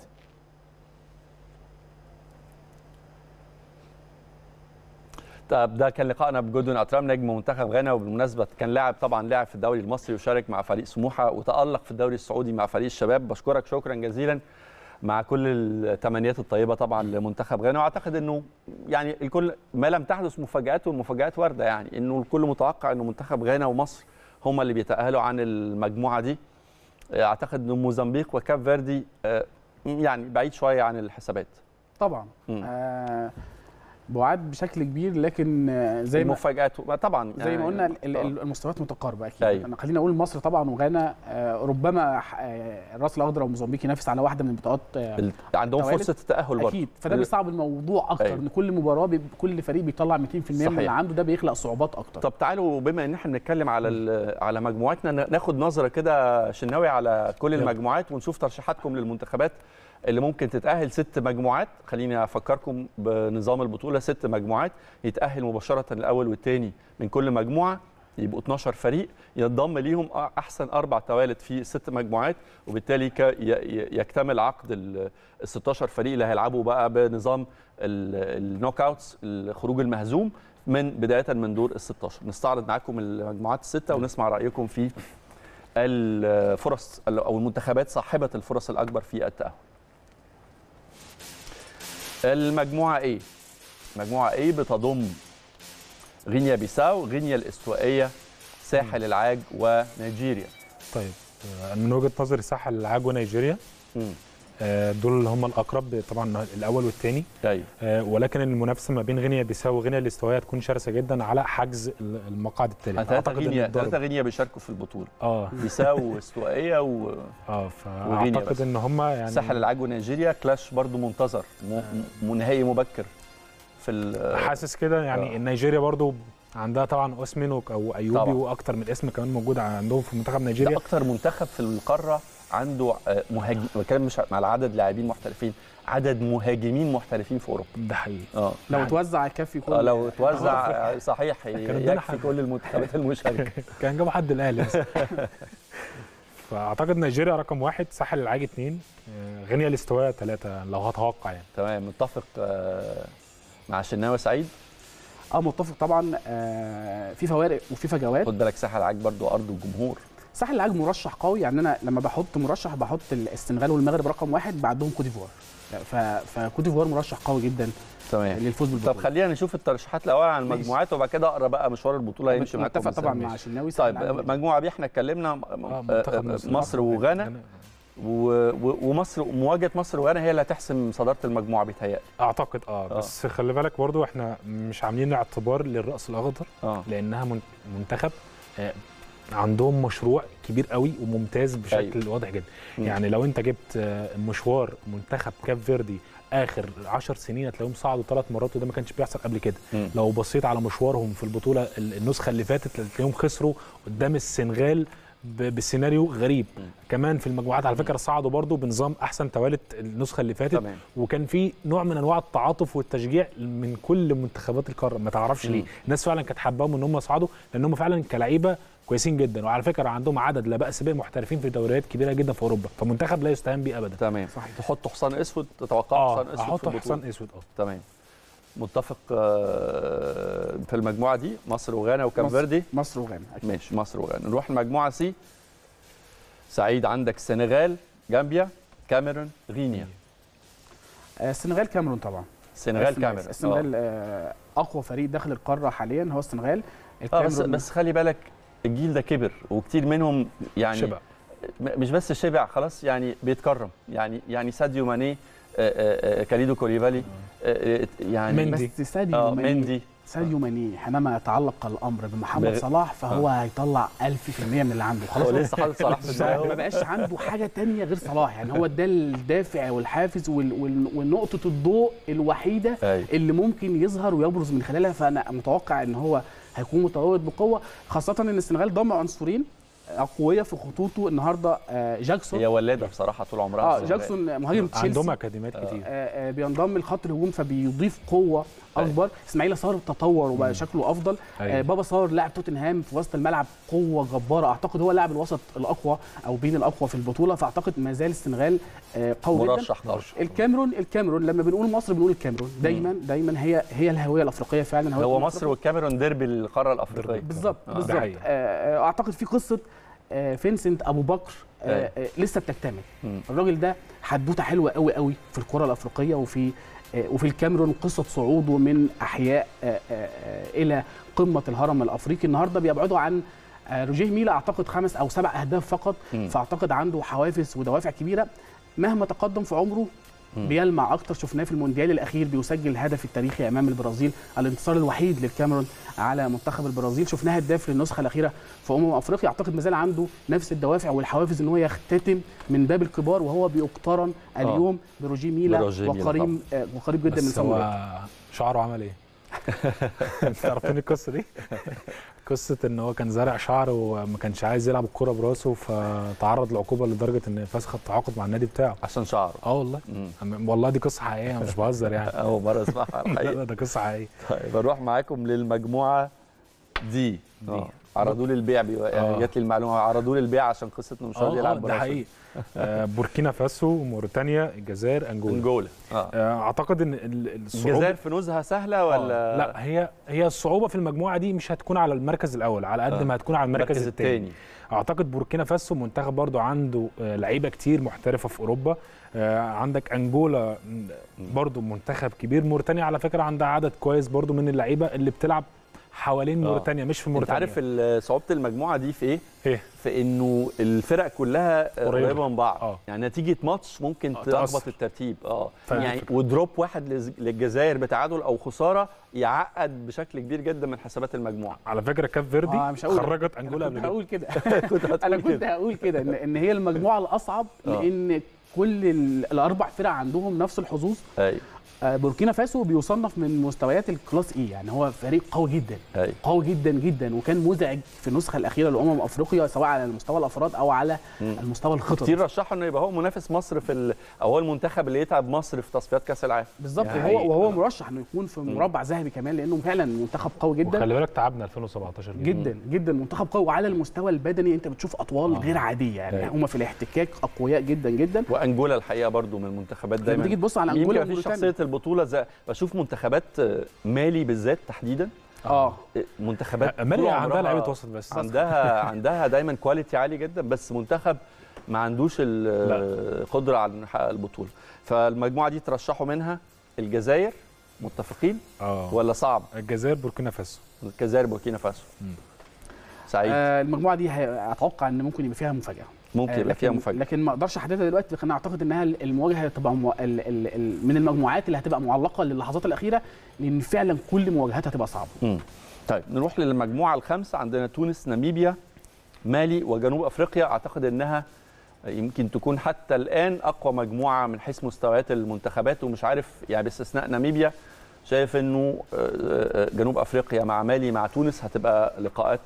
طب ده كان لقائنا بجودون أترام نجم منتخب غانا، وبالمناسبة كان لاعب طبعا لاعب في الدوري المصري وشارك مع فريق سموحة وتألق في الدوري السعودي مع فريق الشباب. بشكرك شكرا جزيلا مع كل التمنيات الطيبة طبعا لمنتخب غانا، واعتقد انه يعني الكل ما لم تحدث مفاجآت، والمفاجآت واردة، يعني انه الكل متوقع انه منتخب غانا ومصر هم اللي بيتأهلوا عن المجموعة دي. اعتقد انه موزمبيق وكاب فيردي يعني بعيد شوية عن الحسابات طبعا. آه بعاد بشكل كبير، لكن زي ما المفاجآت طبعا زي يعني ما قلنا المستويات متقاربه اكيد. أيوة. خلينا اقول مصر طبعا وغانا ربما الراس الاخضر وموزمبيق ينافس على واحده من البطولات، عندهم فرصه التاهل برضه اكيد، فده بيصعب الموضوع اكتر. أيوة. ان كل مباراه كل فريق بيطلع مئتين في المئة من اللي عنده، ده بيخلق صعوبات اكتر. طب تعالوا بما ان احنا بنتكلم على على مجموعتنا ناخد نظره كده شناوي على كل المجموعات ونشوف ترشيحاتكم للمنتخبات اللي ممكن تتأهل. ست مجموعات، خليني أفكركم بنظام البطولة، ست مجموعات يتأهل مباشرة الأول والثاني من كل مجموعة، يبقوا اثناشر فريق ينضم ليهم أحسن أربع توالد في ست مجموعات، وبالتالي يكتمل عقد ال ستاشر فريق اللي هيلعبوا بقى بنظام النوك أوتس، الخروج المهزوم من بداية من دور ال ستاشر. نستعرض معاكم المجموعات الستة ونسمع رأيكم في الفرص أو المنتخبات صاحبة الفرص الأكبر في التأهل. المجموعة A، مجموعة A بتضم غينيا بيساو، غينيا الاستوائية، ساحل العاج ونيجيريا. طيب من وجهة نظري ساحل العاج ونيجيريا دول اللي هم الأقرب طبعا، الأول والثاني. أيوة. ولكن المنافسة ما بين غينيا بيساو وغينيا الاستوائية تكون شرسة جدا على حجز المقاعد الثالث. أعتقد غينيا ثلاثة غينيا بيشاركوا في البطولة. اه بيساو واستوائية و اه فأعتقد إن هم يعني ساحل العاج ونيجيريا كلاش برضو منتظر، منهي مبكر في حاسس كده يعني. آه. نيجيريا برضو عندها طبعا اوسمين او ايوبي طبعا. واكتر من اسم كمان موجود عندهم في منتخب نيجيريا. ده اكتر منتخب في القاره عنده مهاجم، بتكلم مش مع العدد لاعبين محترفين، عدد مهاجمين محترفين في اوروبا. ده حقيقي. اه لو توزع يكفي كل اه لو توزع صحيح يكفي كل المنتخبات المشاركه. كان جابوا حد الاهلي. فاعتقد نيجيريا رقم واحد، ساحل العاج اثنين، غينيا الاستوائية ثلاثة لو هتوقع يعني. تمام، متفق مع شناوي سعيد. اه متفق طبعا. آه في فوارق وفي فجوات. خد بالك ساحل العاج برضو ارض الجمهور. ساحل العاج مرشح قوي، يعني انا لما بحط مرشح بحط السنغال والمغرب رقم واحد، بعدهم كوت ديفوار. فكوت ديفوار مرشح قوي جدا تمام للفوز بالبطوله. طب خلينا نشوف الترشيحات الاول عن المجموعات وبعد كده اقرا بقى مشوار البطوله هيمشي معاكم. متفق طبعا مع شناوي. طيب مجموعه بي احنا اتكلمنا مصر وغانا، ومصر مواجهه مصر وغانا هي اللي هتحسم صداره المجموعه بيتهيألي. اعتقد اه بس آه. خلي بالك برضو احنا مش عاملين اعتبار للرأس الاخضر آه. لانها منتخب آه عندهم مشروع كبير قوي وممتاز بشكل أيوه. واضح جدا. م. يعني لو انت جبت مشوار منتخب كاب فيردي اخر عشر سنين هتلاقيهم صعدوا ثلاث مرات وده ما كانش بيحصل قبل كده. م. لو بصيت على مشوارهم في البطوله النسخه اللي فاتت هتلاقيهم خسروا قدام السنغال بسيناريو غريب. م. كمان في المجموعات على فكره صعدوا برضو بنظام احسن توالت النسخه اللي فاتت. طبعا. وكان في نوع من انواع التعاطف والتشجيع من كل منتخبات القاره، ما تعرفش م. ليه الناس فعلا كانت حاباهم ان هم يصعدوا لان هم فعلا كلاعيبه كويسين جدا، وعلى فكره عندهم عدد لا باس به محترفين في دوريات كبيره جدا في اوروبا، فمنتخب لا يستهان به ابدا. تمام صحيح. تحط حصان اسود، تتوقع آه حصان اسود في البطوله؟ حصان اسود اه تمام. متفق في المجموعه دي مصر وغانا وكاب فيردي. مصر وغانا أكيد. ماشي مصر وغانا. نروح المجموعه سي. سعيد عندك السنغال، جامبيا، كاميرون، غينيا. السنغال كاميرون طبعا. السنغال كاميرون. السنغال آه اقوى فريق داخل القاره حاليا هو السنغال. اه بس بس خلي بالك الجيل ده كبر وكتير منهم يعني شبع. مش بس شبع خلاص، يعني بيتكرم، يعني يعني ساديو ماني، كاليدو كوليبالي، يعني مندي. بس ساديو آه ماني مندي ساديو ماني حينما يتعلق الامر بمحمد بغ... صلاح فهو آه. هيطلع ألف في المية من اللي عنده خلاص. هو لسه حاطط صلاح في ما دماغه. بقاش عنده حاجه تانية غير صلاح، يعني هو ده الدافع والحافز وال... وال... والنقطه الضوء الوحيده أي. اللي ممكن يظهر ويبرز من خلالها. فانا متوقع ان هو هيكون متواجد بقوه، خاصه ان السنغال ضم عنصرين اقوياء في خطوطه النهارده. جاكسون هي ولاده بصراحه طول عمرها. اه جاكسون مهاجم تشيلسي عندهم اكاديميات كتير. آه آه بينضم لخط الهجوم فبيضيف قوه اكبر. اسماعيل صار تطور وبقى شكله افضل. آه بابا صار لاعب توتنهام في وسط الملعب قوه جباره، اعتقد هو لاعب الوسط الاقوى او بين الاقوى في البطوله، فاعتقد ما زال السنغال آه قوي جدا. مرشح قوي. الكاميرون الكاميرون لما بنقول مصر بنقول الكاميرون دايما دايما هي هي الهويه الافريقيه فعلا. هو مصر والكاميرون ديربي القاره الافريقيه بالظبط آه. بالظبط. آه اعتقد في قصه آه فينسنت ابو بكر آه آه لسه بتكتمل. مم. الراجل ده حدوته حلوه قوي قوي في الكره الافريقيه وفي آه وفي الكاميرون قصه صعوده من احياء آه آه الى قمه الهرم الافريقي. النهارده بيبعدوا عن آه روجيه ميلا اعتقد خمس او سبع اهداف فقط. مم. فاعتقد عنده حوافز ودوافع كبيره مهما تقدم في عمره. مم. بيلمع اكتر، شفناه في المونديال الاخير بيسجل الهدف التاريخي امام البرازيل، الانتصار الوحيد للكاميرون على منتخب البرازيل. شفناه هداف للنسخه الاخيره في امم افريقيا. اعتقد ما زال عنده نفس الدوافع والحوافز ان هو يختتم من باب الكبار، وهو بيقترن اليوم بروجيه ميلا وقريب آه وقريب جدا من سمو. هو شعره عمل ايه؟ تعرفين القصه دي؟ قصه ان هو كان زارع شعر وما كانش عايز يلعب الكوره براسه، فتعرض لعقوبه لدرجه ان فسخ التعاقد مع النادي بتاعه عشان شعره. اه والله. مم. والله دي قصه حقيقيه مش بهزر يعني. اول مره اسمعها الحقيقه. لا ده قصه حقيقيه. طيب نروح معاكم للمجموعه دي. دي عرضوا لي البيع يعني جات لي المعلومه عرضوا لي البيع عشان قصه انه مش راضي يلعب براسه. ده حقيقي. آه بوركينا فاسو، موريتانيا، الجزائر، انجولا. انجولا آه. آه اعتقد ان الصعوبه الجزائر في نزهه سهله ولا آه. لا هي هي الصعوبه في المجموعه دي مش هتكون على المركز الاول على قد آه. ما هتكون على المركز الثاني. اعتقد بوركينا فاسو منتخب برضو عنده آه لعيبه كتير محترفه في اوروبا. آه عندك انجولا برضو منتخب كبير. موريتانيا على فكره عندها عدد كويس برضو من اللعيبه اللي بتلعب حوالين آه. موريتانيا مش في موريتانيا. انت عارف صعوبه المجموعه دي في ايه؟ ايه؟ في انه الفرق كلها قريبه من بعض. آه. يعني نتيجه ماتش ممكن آه. تلخبط الترتيب. اه يعني ودروب واحد للجزائر بتعادل او خساره يعقد بشكل كبير جدا من حسابات المجموعه. على فكره كاب فيردي آه خرجت انجولا قبل كده. هقول كده انا كنت هقول كده ان ان هي المجموعه الاصعب لان كل الاربع فرق عندهم نفس الحظوظ. ايوه. بوركينا فاسو بيصنف من مستويات الكلاس اي، يعني هو فريق قوي جدا. أي. قوي جدا جدا وكان مزعج في النسخه الاخيره لامم افريقيا سواء على المستوى الافراد او على مم. المستوى الخططي. كتير رشحوا انه يبقى هو منافس مصر في ال... او هو المنتخب اللي يتعب مصر في تصفيات كاس العالم بالظبط. يعني وهو وهو مرشح انه يكون في مربع ذهبي كمان لانه فعلا منتخب قوي جدا. وخلي بالك تعبنا ألفين وسبعتاشر جدا جدا, جداً منتخب قوي وعلى المستوى البدني انت بتشوف اطوال آه. غير عاديه يعني هم في الاحتكاك اقوياء جدا جدا. وانجولا الحقيقه برضو من المنتخبات دايما تيجي تبص على انجولا في شخصيه البطوله زي بشوف منتخبات مالي بالذات تحديدا. اه منتخبات مالي عندها لعيبه وسط بس عندها عندها دايما كواليتي عالي جدا بس منتخب ما عندوش القدره على نحقق البطوله. فالمجموعه دي ترشحوا منها الجزائر متفقين اه ولا صعب؟ الجزائر بوركينا فاسو. الجزائر بوركينا فاسو. سعيد. آه المجموعه دي اتوقع ان ممكن يبقى فيها مفاجاه. ممكن يبقى فيها مفاجاه لكن ما اقدرش احددها دلوقتي. لكن اعتقد انها المواجهه هتبقى مو... ال... ال... ال... من المجموعات اللي هتبقى معلقه للحظات الاخيره لان فعلا كل مواجهاتها هتبقى صعبه. امم طيب نروح للمجموعه الخامسه. عندنا تونس، ناميبيا، مالي وجنوب افريقيا. اعتقد انها يمكن تكون حتى الان اقوى مجموعه من حيث مستويات المنتخبات ومش عارف يعني باستثناء ناميبيا شايف انه جنوب افريقيا مع مالي مع تونس هتبقى لقاءات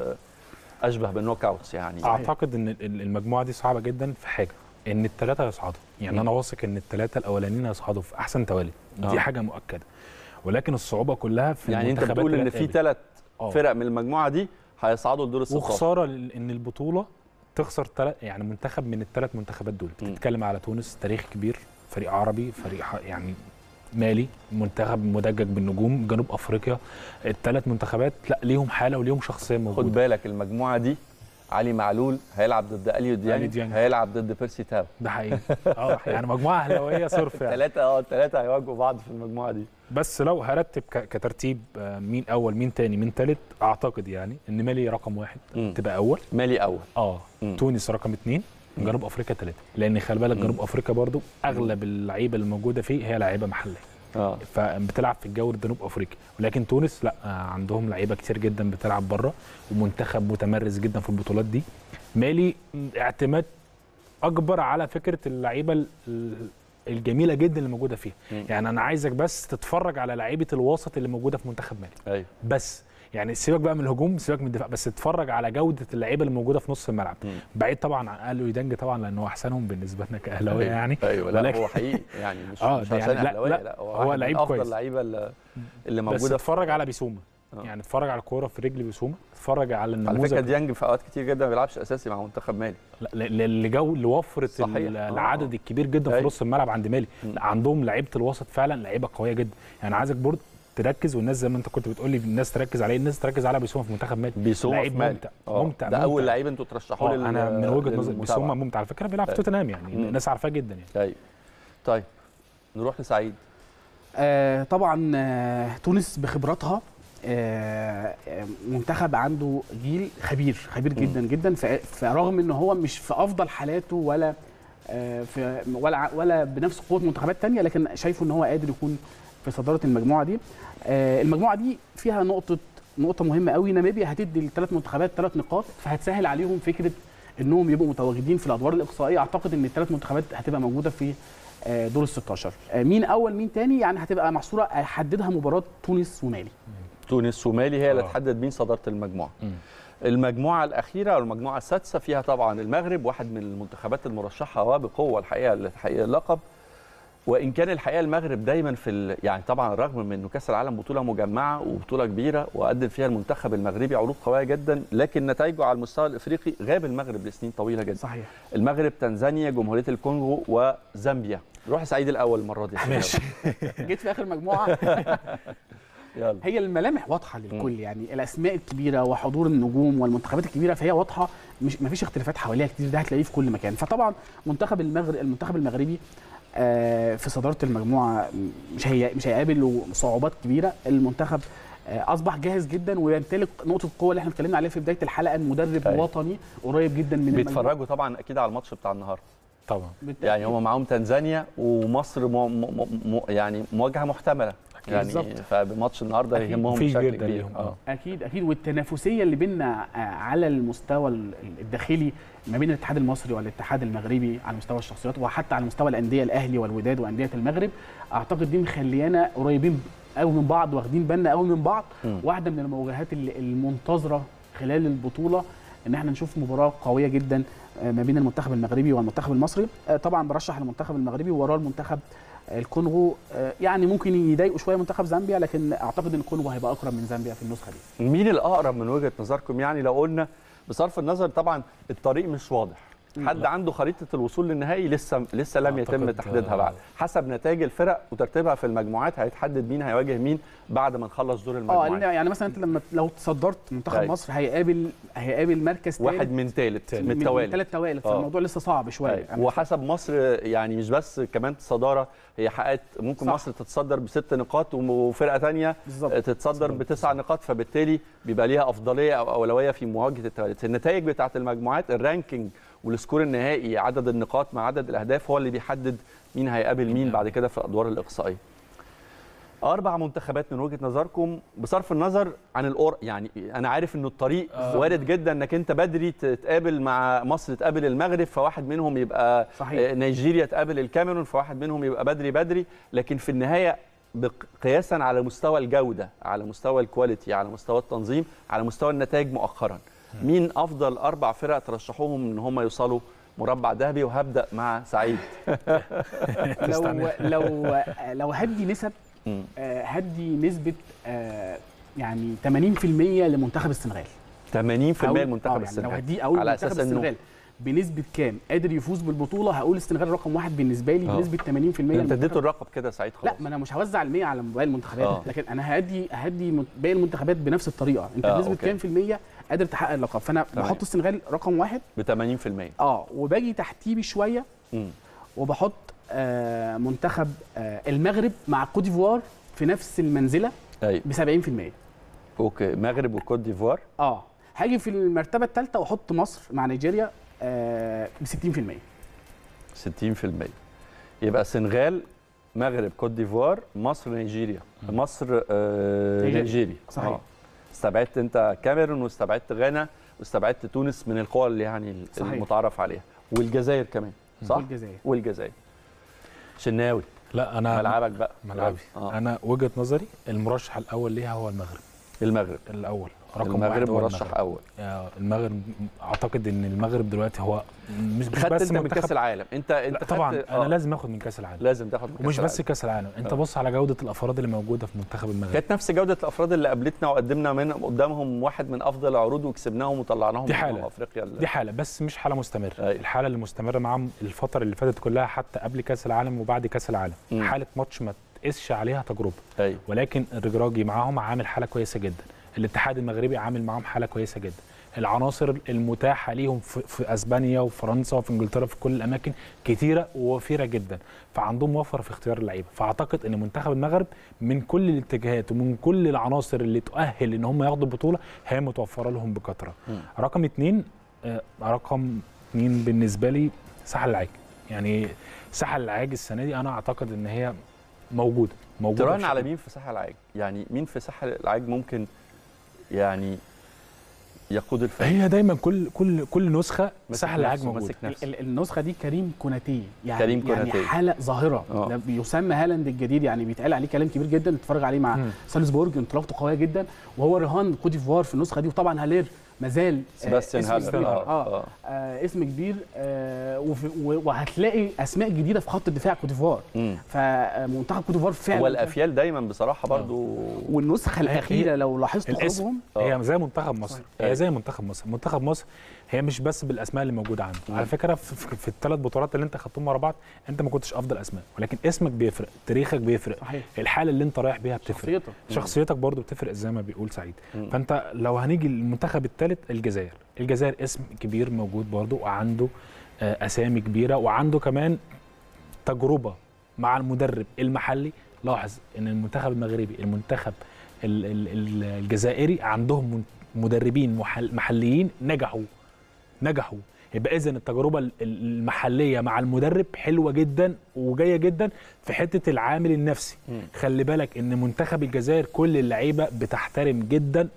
اشبه بالنوك اوتس يعني. اعتقد ان المجموعه دي صعبه جدا في حاجه ان الثلاثه يصعدوا يعني م. انا واثق ان الثلاثه الاولانيين هيصعدوا في احسن توالي دي آه. حاجه مؤكده ولكن الصعوبه كلها في يعني انت بتقول ان في ثلاث فرق من المجموعه دي هيصعدوا لدور الستاشر وخساره ان البطوله تخسر ثلاث يعني منتخب من الثلاث منتخبات دول. بتتكلم على تونس تاريخ كبير فريق عربي فريق يعني مالي منتخب مدجج بالنجوم جنوب افريقيا الثلاث منتخبات لا ليهم حاله وليهم شخصيه موجوده. خد بالك المجموعه دي علي معلول هيلعب ضد اليو ديانج هيلعب ضد بيرسي تاو. ده حقيقي اه يعني مجموعه اهلاويه صرف يعني الثلاثه اه الثلاثه هيواجهوا بعض في المجموعه دي. بس لو هرتب كترتيب مين اول مين تاني مين تالت، اعتقد يعني ان مالي رقم واحد م. تبقى اول. مالي اول اه م. تونس رقم اثنين، جنوب افريقيا ثلاثه، لان خلي بالك جنوب افريقيا برضو اغلب اللعيبه الموجوده فيه هي لعيبه محليه اه فبتلعب في الجو الجنوب افريقي، ولكن تونس لا، عندهم لعيبه كتير جدا بتلعب بره ومنتخب متمرس جدا في البطولات دي. مالي اعتماد اكبر على فكره اللعيبه الجميله جدا اللي موجوده فيها. م. يعني انا عايزك بس تتفرج على لعيبه الوسط اللي موجوده في منتخب مالي. ايوه بس يعني سيبك بقى من الهجوم، سيبك من الدفاع، بس اتفرج على جوده اللعيبه اللي موجوده في نص الملعب. م. بعيد طبعا عن الو يدنج طبعا لانه احسنهم بالنسبه لنا كاهلاويه. أيوة. يعني ايوه لا هو حقيقي يعني مش آه مش عشان يعني اهلاويه، لا, لا هو, هو لعيب كويس، افضل اللعيبه اللي, اللي موجوده. بس اتفرج على بيسوما. آه. يعني اتفرج على الكوره في رجل بيسوما، اتفرج على النموذج. على فكره ديانج في اوقات كتير جدا ما بيلعبش اساسي مع منتخب مالي. لا لجو لوفره العدد الكبير جدا في نص الملعب عند مالي. لا عندهم لعيبه الوسط فعلا لعيبه قويه جدا. يعني عايزك برضه تركز، والناس زي ما انت كنت بتقول لي الناس تركز عليه، الناس تركز على بيسوما في منتخب مالي. بيسوما لعيب ممتع ممتع ده ممتع. اول لعيب انتوا ترشحوه لل انا من وجهه نظري بيسوما ممتع على فكره، بيلعب في توتنهام يعني مم. الناس عارفاه جدا يعني. طيب طيب نروح لسعيد. آه طبعا آه تونس بخبراتها آه منتخب عنده جيل خبير خبير جدا م. جدا، فرغم ان هو مش في افضل حالاته ولا آه في ولا ولا بنفس قوه منتخبات ثانيه، لكن شايفه ان هو قادر يكون في صداره المجموعه دي. آه المجموعه دي فيها نقطه نقطه مهمه قوي، ناميبيا هتدي للثلاث منتخبات ثلاث نقاط، فهتسهل عليهم فكره انهم يبقوا متواجدين في الادوار الاقصائيه. اعتقد ان الثلاث منتخبات هتبقى موجوده في دور ال ستاشر. مين اول مين تاني يعني هتبقى محصوره حددها مباراه تونس ومالي. تونس ومالي هي اللي تحدد مين صداره المجموعه. م. المجموعه الاخيره او المجموعه السادسه فيها طبعا المغرب، واحد من المنتخبات المرشحه وبقوه الحقيقه لتحقيق اللقب. وان كان الحقيقه المغرب دايما في يعني طبعا رغم من انه كاس العالم بطوله مجمعه وبطوله كبيره وقدم فيها المنتخب المغربي عروض قويه جدا، لكن نتائجه على المستوى الافريقي غاب المغرب لسنين طويله جدا. صحيح. المغرب، تنزانيا، جمهوريه الكونغو وزامبيا. روح سعيد الاول المره دي. ماشي. جيت في اخر مجموعه. يلا. هي الملامح واضحه للكل، يعني الاسماء الكبيره وحضور النجوم والمنتخبات الكبيره فهي واضحه، مش مفيش اختلافات حواليها كتير، ده هتلاقيه في كل مكان. فطبعا منتخب المغرب المنتخب المغربي في صداره المجموعه مش هي مش هيقابل صعوبات كبيره. المنتخب اصبح جاهز جدا ويمتلك نقطه القوه اللي احنا اتكلمنا عليها في بدايه الحلقه، المدرب أي. وطني قريب جدا من المجموعه. بيتفرجوا طبعا اكيد على الماتش بتاع النهارده طبعا، يعني هم معاهم تنزانيا ومصر مو مو مو يعني مواجهه محتمله يعني بالزبط. فبماتش النهارده يهمهم بشكل كبير. اه اكيد اكيد والتنافسيه اللي بيننا على المستوى الداخلي ما بين الاتحاد المصري والاتحاد المغربي على مستوى الشخصيات وحتى على مستوى الانديه، الاهلي والوداد وانديه المغرب، اعتقد دي مخليانا قريبين قوي من بعض، واخدين بالنا قوي من بعض. م. واحده من المواجهات المنتظره خلال البطوله ان احنا نشوف مباراه قويه جدا ما بين المنتخب المغربي والمنتخب المصري. طبعا برشح المنتخب المغربي ووراه المنتخب الكونغو، يعني ممكن يضايقوا شويه منتخب زامبيا، لكن اعتقد ان الكونغو هيبقى اقرب من زامبيا في النسخه دي. مين الاقرب من وجهه نظركم؟ يعني لو قلنا بصرف النظر طبعا الطريق مش واضح، حد عنده خريطه الوصول للنهائي لسه لسه لم يتم تحديدها بعد، حسب نتائج الفرق وترتيبها في المجموعات هيتحدد مين هيواجه مين بعد ما نخلص دور المجموعات. اه يعني مثلا انت لما لو تصدرت منتخب أي. مصر هيقابل هيقابل مركز ثالث واحد من ثالث من التوالي من ثلاث توالي، فالموضوع لسه صعب شويه. وحسب مصر يعني مش بس كمان صداره، هي حققت ممكن صح. مصر تتصدر بست نقاط وفرقه ثانيه تتصدر بتسع نقاط، فبالتالي بيبقى ليها افضليه او اولويه في مواجهه التوالي. النتائج بتاعه المجموعات الرانكينج والسكور النهائي، عدد النقاط مع عدد الاهداف هو اللي بيحدد مين هيقابل مين بعد كده في الادوار الاقصائيه. اربع منتخبات من وجهه نظركم بصرف النظر عن الأور، يعني انا عارف انه الطريق آه. وارد جدا انك انت بدري تتقابل مع مصر تقابل المغرب، فواحد منهم يبقى صحيح. نيجيريا تقابل الكاميرون، فواحد منهم يبقى بدري بدري، لكن في النهايه قياسا على مستوى الجوده، على مستوى الكواليتي، على مستوى التنظيم، على مستوى النتائج مؤخرا، مين افضل اربع فرق ترشحوهم ان هم يوصلوا مربع ذهبي؟ وهبدا مع سعيد. لو لو لو هدي نسب، هدي نسبه يعني ثمانين بالمئة لمنتخب السنغال. ثمانين بالمئة لمنتخب يعني السنغال. لو هدي اقول على اساس انه بنسبه كام قادر يفوز بالبطوله، هقول السنغال رقم واحد بالنسبه لي بنسبه ثمانين بالمئة. انت اديته الرقم كده سعيد خلاص. لا ما انا مش هوزع ال مية على باقي المنتخبات، أوه. لكن انا هدي هدي باقي المنتخبات بنفس الطريقه. انت بنسبه كام في المية قادر تحقق اللقب؟ فانا تمام. بحط السنغال رقم واحد ب ثمانين بالمئة. اه وباجي تحتيه بشويه وبحط آه منتخب آه المغرب مع كوت ديفوار في نفس المنزله ايوه ب سبعين في المية. اوكي، المغرب وكوت ديفوار. اه هاجي في المرتبه الثالثه واحط مصر مع نيجيريا آه ب ستين في المية. ستين في المية. يبقى السنغال، مغرب، كوت ديفوار، مصر، نيجيريا. مصر آه نيجيريا. نيجيريا صحيح. آه. استبعدت انت كاميرون واستبعدت غانا واستبعدت تونس من القوى اللي يعني صحيح. المتعارف عليها، والجزائر كمان صح؟ والجزائر. والجزائر. شناوي لا انا ملعبك بقى. ملعبي آه. انا وجهه نظري المرشح الاول ليها هو المغرب. المغرب الاول رقم المغرب واحد هو مرشح المغرب. اول. آه، المغرب اعتقد ان المغرب دلوقتي هو مش مش خدت بس انت من منتخب- كاس العالم، انت انت لا طبعا خدت- انا آه. لازم اخد من كاس العالم، لازم تاخد من كاس ومش بس العالم. كاس العالم. انت آه. بص على جوده الافراد اللي موجوده في منتخب المغرب. كانت نفس جوده الافراد اللي قابلتنا وقدمنا من قدامهم واحد من افضل العروض وكسبناهم وطلعناهم دي من حالة. افريقيا ال- دي حاله بس مش حاله مستمره. أيوة. الحاله اللي مستمره معاهم الفتره اللي فاتت كلها حتى قبل كاس العالم وبعد كاس العالم. مم. حاله ماتش ما تقيسش عليها تجربه. ايوه ولكن الرجراجي معاهم عامل حاله كويسه جدا، الاتحاد المغربي عامل معاهم حاله كويسه جدا، العناصر المتاحه ليهم في, في اسبانيا وفرنسا وفي انجلترا في كل الاماكن كتيره ووفيره جدا، فعندهم وفر في اختيار اللعيبه. فاعتقد ان منتخب المغرب من كل الاتجاهات ومن كل العناصر اللي تؤهل ان هم ياخدوا البطوله هي متوفره لهم بكثره. رقم اثنين آه رقم اثنين بالنسبه لي ساحل العاج. يعني ساحل العاج السنه دي انا اعتقد ان هي موجوده موجوده تراهن بشكل- على مين في ساحل العاج؟ يعني مين في ساحل العاج ممكن يعني يقود الفريق؟ هي دايما كل كل كل نسخه ماسك ساحل العاج نفسه، موجود. ماسك نفسه. ال- النسخه دي كريم كوناتي يعني كريم كوناتي. يعني حاله ظاهره. آه. ده بيسمى هالاند الجديد، يعني بيتقال عليه كلام كبير جدا. اتفرج عليه مع مم. سالزبورج، انطلاقته قويه جدا، وهو رهان كوت ديفوار في النسخه دي. وطبعا هالير مازال سيباستيان اسم هالر. كبير. آه. آه. آه. آه اسم كبير. آه وفي- و- وهتلاقي اسماء جديده في خط الدفاع كوت ديفوار. مم. فمنتخب كوت ديفوار فعلا. هو الافيال دايما بصراحه برضو والنسخه الاخيره لو لاحظت الاسم خروجهم هي زي منتخب مصر. أيوة. هي زي منتخب مصر. منتخب مصر هي مش بس بالاسماء اللي موجوده عنده. على فكره في, في, في الثلاث بطولات اللي انت خدتهم ورا بعض انت ما كنتش افضل اسماء، ولكن اسمك بيفرق، تاريخك بيفرق، صحيح. الحاله اللي انت رايح بيها بتفرق، شخصيتك. شخصيتك برضو بتفرق زي ما بيقول سعيد. مم. فانت لو هنيجي للمنتخب الثالث الجزائر، الجزائر اسم كبير موجود برضو وعنده آه، اسامي كبيره وعنده كمان تجربه مع المدرب المحلي. لاحظ ان المنتخب المغربي المنتخب ال- ال- ال- الجزائري عندهم من- مدربين محل محليين نجحوا نجحوا يبقى اذا التجربه ال- المحليه مع المدرب حلوه جدا وجايه جدا في حته العامل النفسي. مم. خلي بالك ان منتخب الجزائر كل اللعيبه بتحترم جدا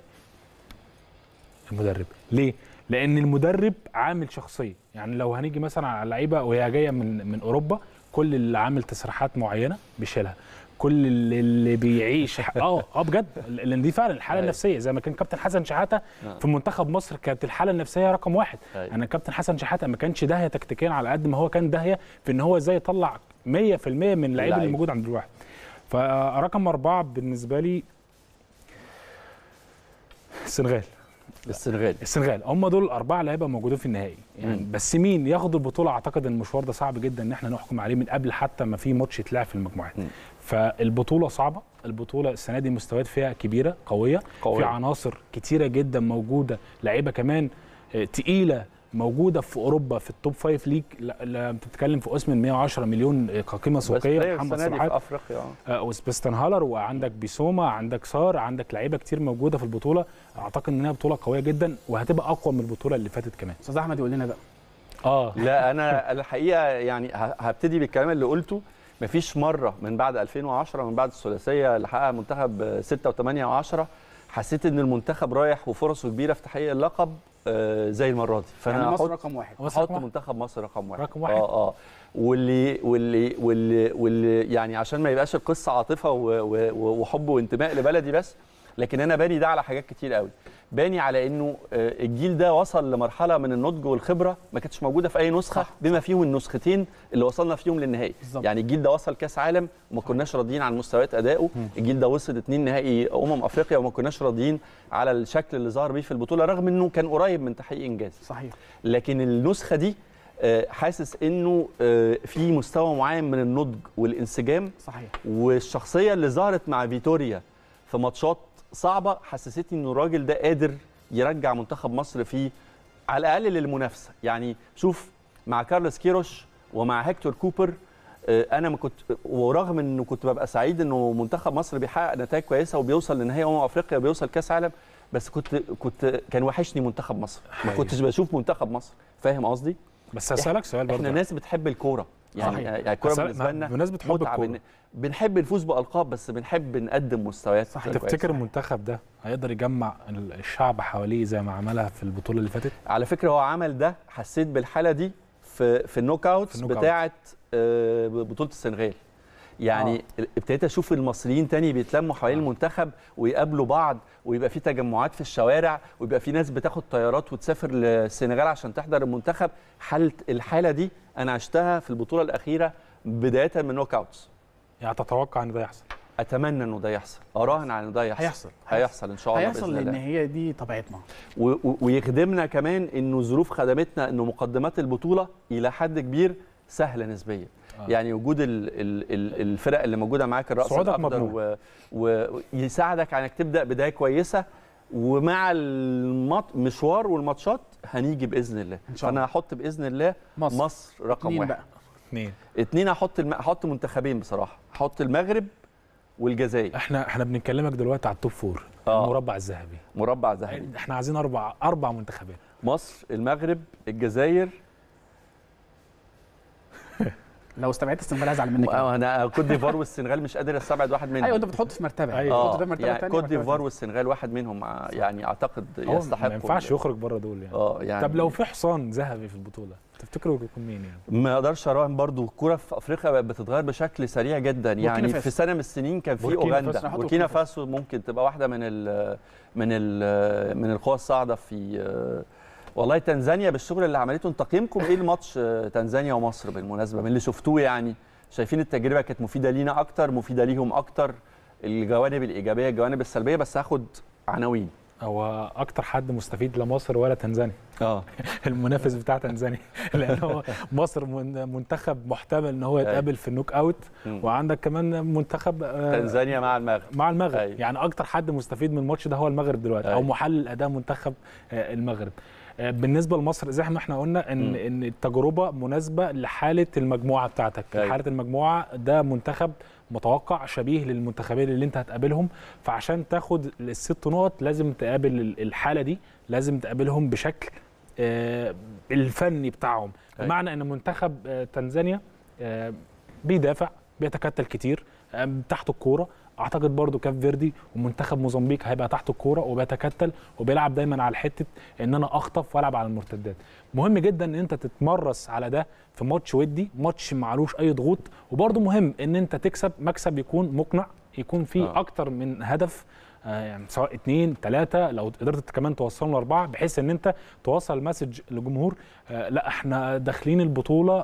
المدرب. ليه؟ لان المدرب عامل شخصيه. يعني لو هنيجي مثلا على اللعيبه وهي جايه من من اوروبا، كل اللي عامل تصريحات معينه بيشيلها، كل اللي, اللي بيعيش اه اه بجد، لان دي فعلا الحاله أيوة. النفسيه. زي ما كان كابتن حسن شحاته آه. في منتخب مصر كانت الحاله النفسيه رقم واحد. أيوة. انا كابتن حسن شحاته ما كانش داهيه تكتيكيا على قد ما هو كان داهيه في ان هو ازاي يطلع مية في المية من اللعيبه اللي اللعيب. موجود عند الواحد. فرقم اربعه بالنسبه لي السنغال. السنغال. السنغال هم دول الاربعه لعيبه موجودين في النهائي يعني. مم. بس مين ياخد البطوله؟ اعتقد ان المشوار ده صعب جدا ان احنا نحكم عليه من قبل حتى ما في ماتش يتلعب في المجموعات. مم. فالبطوله صعبه، البطوله السنه دي مستويات فيها كبيره قويه, قوية. في عناصر كتيره جدا موجوده، لعيبه كمان آه، تقيله موجوده في اوروبا في التوب فايف ليج. لا, لا بتتكلم في اسم مية وعشرة مليون آه، كقيمه بس سوقيه. بلاير محمد السنه دي صلاح في افريقيا. آه، وسبيستن هالر، وعندك بيسوما، عندك سار، عندك لعيبه كتير موجوده في البطوله. اعتقد انها بطوله قويه جدا وهتبقى اقوى من البطوله اللي فاتت كمان. استاذ احمد يقول لنا بقى. اه لا انا الحقيقه يعني ه- هبتدي بالكلام اللي قلته. مفيش مره من بعد ألفين وعشرة، من بعد الثلاثيه اللي حققها منتخب ستة وثمانية وعشرة، حسيت ان المنتخب رايح وفرصه كبيره في تحقيق اللقب آه، زي المره دي. يعني فانا مصر هحط رقم واحد. مصر احط رقم واحد. منتخب مصر رقم واحد. رقم واحد. اه اه واللي واللي واللي واللي يعني عشان ما يبقاش القصه عاطفه و- و- وحب وانتماء لبلدي بس، لكن انا باني ده على حاجات كتير قوي. باني على انه آه، الجيل ده وصل لمرحله من النضج والخبره ما كانتش موجوده في اي نسخه، صح. بما فيهم النسختين اللي وصلنا فيهم للنهائي. بالظبط. يعني الجيل ده وصل كاس عالم وما كناش راضيين عن مستويات ادائه، الجيل ده وصل اتنين نهائي امم افريقيا وما كناش راضيين على الشكل اللي ظهر بيه في البطوله، رغم انه كان قريب من تحقيق انجاز. صحيح. لكن النسخه دي آه، حاسس انه آه، في مستوى معين من النضج والانسجام، صحيح. والشخصيه اللي ظهرت مع فيتوريا في ماتشات صعبه حسستني انه الراجل ده قادر يرجع منتخب مصر في على الاقل للمنافسه. يعني شوف مع كارلوس كيروش ومع هيكتور كوبر انا ما كنت، ورغم انه كنت ببقى سعيد انه منتخب مصر بيحقق نتائج كويسه وبيوصل لنهائي امم افريقيا وبيوصل كاس عالم، بس كنت كنت كان وحشني منتخب مصر، ما كنتش بشوف منتخب مصر. فاهم قصدي؟ بس هسألك سؤال برضه، احنا ناس بتحب الكوره يعني، صحيح. يعني الكوره بالنسبه لنا بمناسبة حب متعة. الكورة. بن- بنحب نفوز بالقاب، بس بنحب نقدم مستويات. تفتكر المنتخب ده هيقدر يجمع الشعب حواليه زي ما عملها في البطوله اللي فاتت؟ على فكره هو عمل ده، حسيت بالحاله دي في في النوك اوتس بتاعه آه، بطوله السنغال. يعني آه. ابتديت اشوف المصريين تاني بيتلموا حوالين آه. المنتخب ويقابلوا بعض، ويبقى في تجمعات في الشوارع، ويبقى في ناس بتاخد طيارات وتسافر للسنغال عشان تحضر المنتخب. حاله الحاله دي انا عشتها في البطوله الاخيره بدايه من نوك اوتس. يعني تتوقع ان ده يحصل؟ اتمنى انه ده يحصل، اراهن على انه ده يحصل. هيحصل هيحصل ان شاء الله هيحصل لان هي دي طبيعتنا. و- و- ويخدمنا كمان انه الظروف خدمتنا انه مقدمات البطوله الى حد كبير سهله نسبيا. آه. يعني وجود ال ال ال الفرق اللي موجوده معاك، الراس الاخضر، ويساعدك على انك تبدا بدايه كويسه، ومع المشوار والماتشات هنيجي باذن الله. فانا هحط باذن الله مصر, مصر رقم واحد. بقى. اثنين اثنين هحط الم... هحط منتخبين بصراحه، هحط المغرب والجزائر. احنا احنا بنتكلمك دلوقتي على التوب فور، آه. المربع الذهبي. مربع ذهبي. احنا عايزين اربع اربع منتخبات: مصر، المغرب، الجزائر. لو استبعدت السنغال هزعل منك. انا كوت ديفوار والسنغال مش قادر استبعد واحد منهم. ايوه انت بتحط في مرتبه. ايوه في مرتبه يعني كوت ديفوار والسنغال واحد منهم يعني اعتقد يستحق. ما ينفعش يخرج بره دول يعني. اه يعني طب لو في حصان ذهبي في البطوله تفتكروا يكون مين يعني؟ ما اقدرش اراهن برضو. الكوره في افريقيا بقت بتتغير بشكل سريع جدا يعني. في سنه من السنين كان في اوغندا، بوركينا فاسو ممكن تبقى واحده من ال من ال من القوى الصاعده في. والله تنزانيا بالشغل اللي عملته. تقييمكم ايه الماتش تنزانيا ومصر بالمناسبه من اللي شفتوه؟ يعني شايفين التجربه كانت مفيده لينا اكتر، مفيده ليهم اكتر؟ الجوانب الايجابيه، الجوانب السلبيه، بس هاخد عناوين. هو اكتر حد مستفيد لا مصر ولا تنزانيا. اه المنافس بتاع تنزانيا، لان هو مصر منتخب محتمل ان هو يتقابل في النوك اوت، وعندك كمان منتخب تنزانيا مع المغرب. مع المغرب أي. يعني اكتر حد مستفيد من الماتش ده هو المغرب دلوقتي أي. او محلل اداء منتخب المغرب. بالنسبه لمصر زي ما احنا قلنا ان م. ان التجربه مناسبه لحاله المجموعه بتاعتك. أي. حاله المجموعه ده منتخب متوقع شبيه للمنتخبين اللي انت هتقابلهم، فعشان تاخد الست نقط لازم تقابل الحاله دي، لازم تقابلهم بشكل آه الفني بتاعهم. أي. بمعنى ان منتخب آه تنزانيا آه بيدافع، بيتكتل كتير آه تحت الكوره. اعتقد برضو كاف فيردي ومنتخب موزمبيق هيبقى تحت الكوره وبيتكتل وبيلعب دايما على حته ان انا اخطف والعب على المرتدات. مهم جدا ان انت تتمرس على ده في ماتش ودي، ماتش معلوش اي ضغوط، وبرضو مهم ان انت تكسب مكسب يكون مقنع، يكون فيه آه. اكتر من هدف، آه يعني سواء اثنين ثلاثه، لو قدرت كمان توصلهم لاربعه، بحيث ان انت توصل مسج للجمهور آه لا احنا داخلين البطوله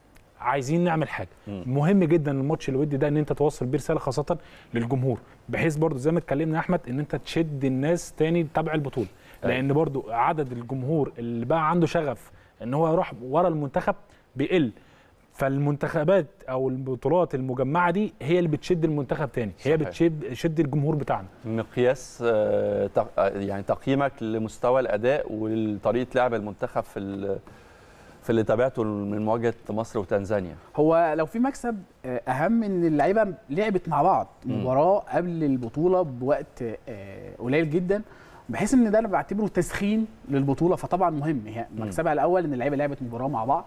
عايزين نعمل حاجه. م. مهم جدا الماتش الودي ده ان انت توصل بيه رساله خاصه للجمهور، بحيث برضو زي ما اتكلمنا يا احمد ان انت تشد الناس تاني تتابع البطوله. أي. لان برضو عدد الجمهور اللي بقى عنده شغف ان هو يروح ورا المنتخب بيقل، فالمنتخبات او البطولات المجمعه دي هي اللي بتشد المنتخب تاني. صحيح. هي بتشد شد الجمهور بتاعنا. مقياس يعني تقييمك لمستوى الاداء وطريقه لعب المنتخب في في اللي تابعته من مواجهه مصر وتنزانيا. هو لو في مكسب اهم ان اللعيبه لعبت مع بعض مباراه قبل البطوله بوقت قليل جدا، بحيث ان ده انا بعتبره تسخين للبطوله، فطبعا مهم. هي مكسبها الاول ان اللعيبه لعبت مباراه مع بعض.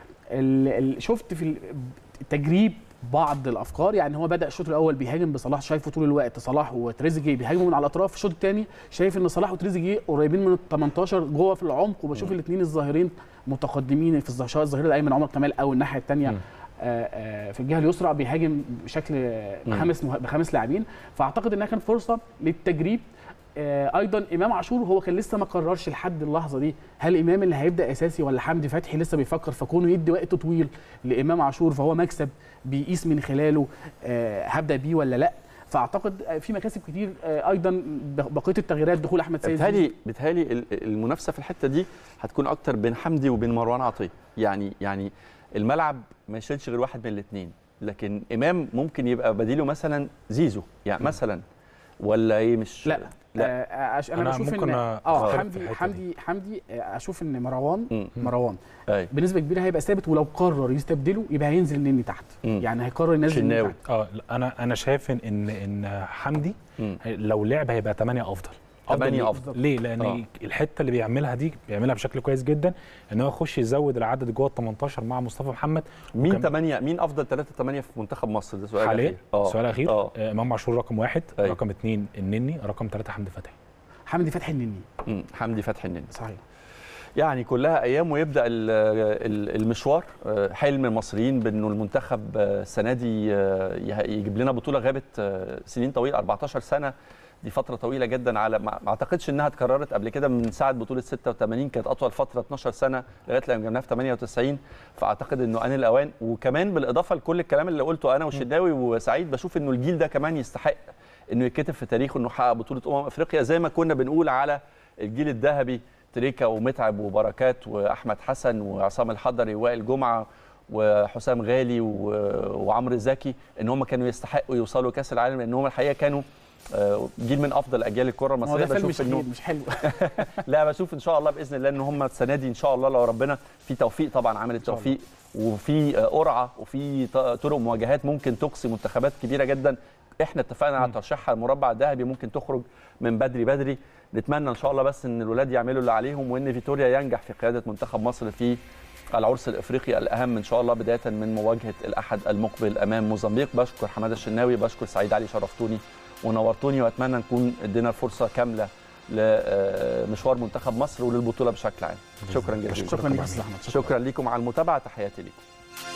شفت في التجريب بعض الافكار، يعني هو بدا الشوط الاول بيهاجم بصلاح، شايفه طول الوقت صلاح وتريزيجيه بيهاجموا من على الاطراف. الشوط الثاني شايف ان صلاح وتريزيجيه قريبين من ال ثمانية عشر جوه في العمق، وبشوف الاثنين الظاهرين متقدمين في الظهير الظهير الايمن عمر كمال او الناحيه الثانيه في الجهه اليسرى بيهاجم بشكل بخمس بخمس لاعبين. فاعتقد انها كانت فرصه للتجريب. ايضا امام عاشور هو كان لسه ما قررش لحد اللحظه دي هل امام اللي هيبدا اساسي ولا حمدي فتحي، لسه بيفكر، فكونه يدي وقت طويل لامام عاشور فهو مكسب بيقيس من خلاله هبدا بيه ولا لا. فاعتقد في مكاسب كتير. ايضا بقيه التغييرات، دخول احمد سيد. بتهيألي بتهيألي المنافسه في الحته دي هتكون اكتر بين حمدي وبين مروان عطيه. يعني يعني الملعب ما يشيلش غير واحد من الاثنين، لكن امام ممكن يبقى بديله مثلا زيزو يعني مثلا، ولا ايه؟ مش لا لا. آه أش... انا, أنا بشوف ممكن ان اه أختلف في حمدي الحتة حمدي حمدي آه، اشوف ان مروان مم. مروان أي. بنسبه كبيره هيبقى ثابت، ولو قرر يستبدله يبقى هينزل النني تحت. مم. يعني هيقرر ينزل النني شناوي. تحت. اه لا، انا انا شايف ان ان حمدي مم. لو لعب هيبقى ثمانية افضل. تمانية ليه؟ أفضل. ليه؟ لان آه. الحته اللي بيعملها دي بيعملها بشكل كويس جدا، ان هو يخش يزود العدد جوه ال تمنتاشر مع مصطفى محمد. مين وكم- ثمانية مين افضل ثلاثة ثمانية في منتخب مصر؟ ده سؤال حاليا اخير. اه السؤال الاخير اه آه، امام عاشور رقم واحد، أي. رقم اثنين النني، رقم ثلاثه حمدي فتحي. حمدي فتحي النني. مم. حمدي فتحي النني. صحيح. يعني كلها ايام ويبدا ال- ال- المشوار. آه، حلم المصريين بانه المنتخب آه، السنه دي آه، يه- يجيب لنا بطوله غابت آه، سنين طويله، أربعتاشر سنه. دي فتره طويله جدا، على ما ما اعتقدش انها اتكررت قبل كده من ساعه بطوله ستة وثمانين، كانت اطول فتره اتناشر سنه لغايه لما جبناها في ثمانية وتسعين. فاعتقد انه ان الاوان، وكمان بالاضافه لكل الكلام اللي قلته انا والشناوي وسعيد، بشوف انه الجيل ده كمان يستحق انه يتكتب في تاريخه انه حقق بطوله امم افريقيا، زي ما كنا بنقول على الجيل الذهبي تريكا ومتعب وبركات واحمد حسن وعصام الحضري ووائل جمعه وحسام غالي و- وعمرو زكي، ان هم كانوا يستحقوا يوصلوا كاس العالم، لان هم الحقيقه كانوا آه، جيل من افضل اجيال الكره هو المصريه. ده فيلم بشوف مش انه حلو- مش حلو. لا، بشوف ان شاء الله باذن الله ان هم السنه دي ان شاء الله لو ربنا في توفيق، طبعا عامل التوفيق وفي آه، قرعه وفي ط- طرق مواجهات ممكن تقصي منتخبات كبيره جدا. احنا اتفقنا على ترشيحها المربع الذهبي، ممكن تخرج من بدري بدري. نتمنى ان شاء الله بس ان الولاد يعملوا اللي عليهم، وان فيتوريا ينجح في قياده منتخب مصر في العرس الافريقي الاهم ان شاء الله، بدايه من مواجهه الاحد المقبل امام موزمبيق. بشكر حماده الشناوي، بشكر سعيد علي، شرفتوني ونورتوني، واتمنى نكون ادينا فرصه كامله لمشوار منتخب مصر وللبطوله بشكل عام. شكرا جزيلا. شكرا لك يا استاذ احمد. شكرا لكم على المتابعه، تحياتي لكم.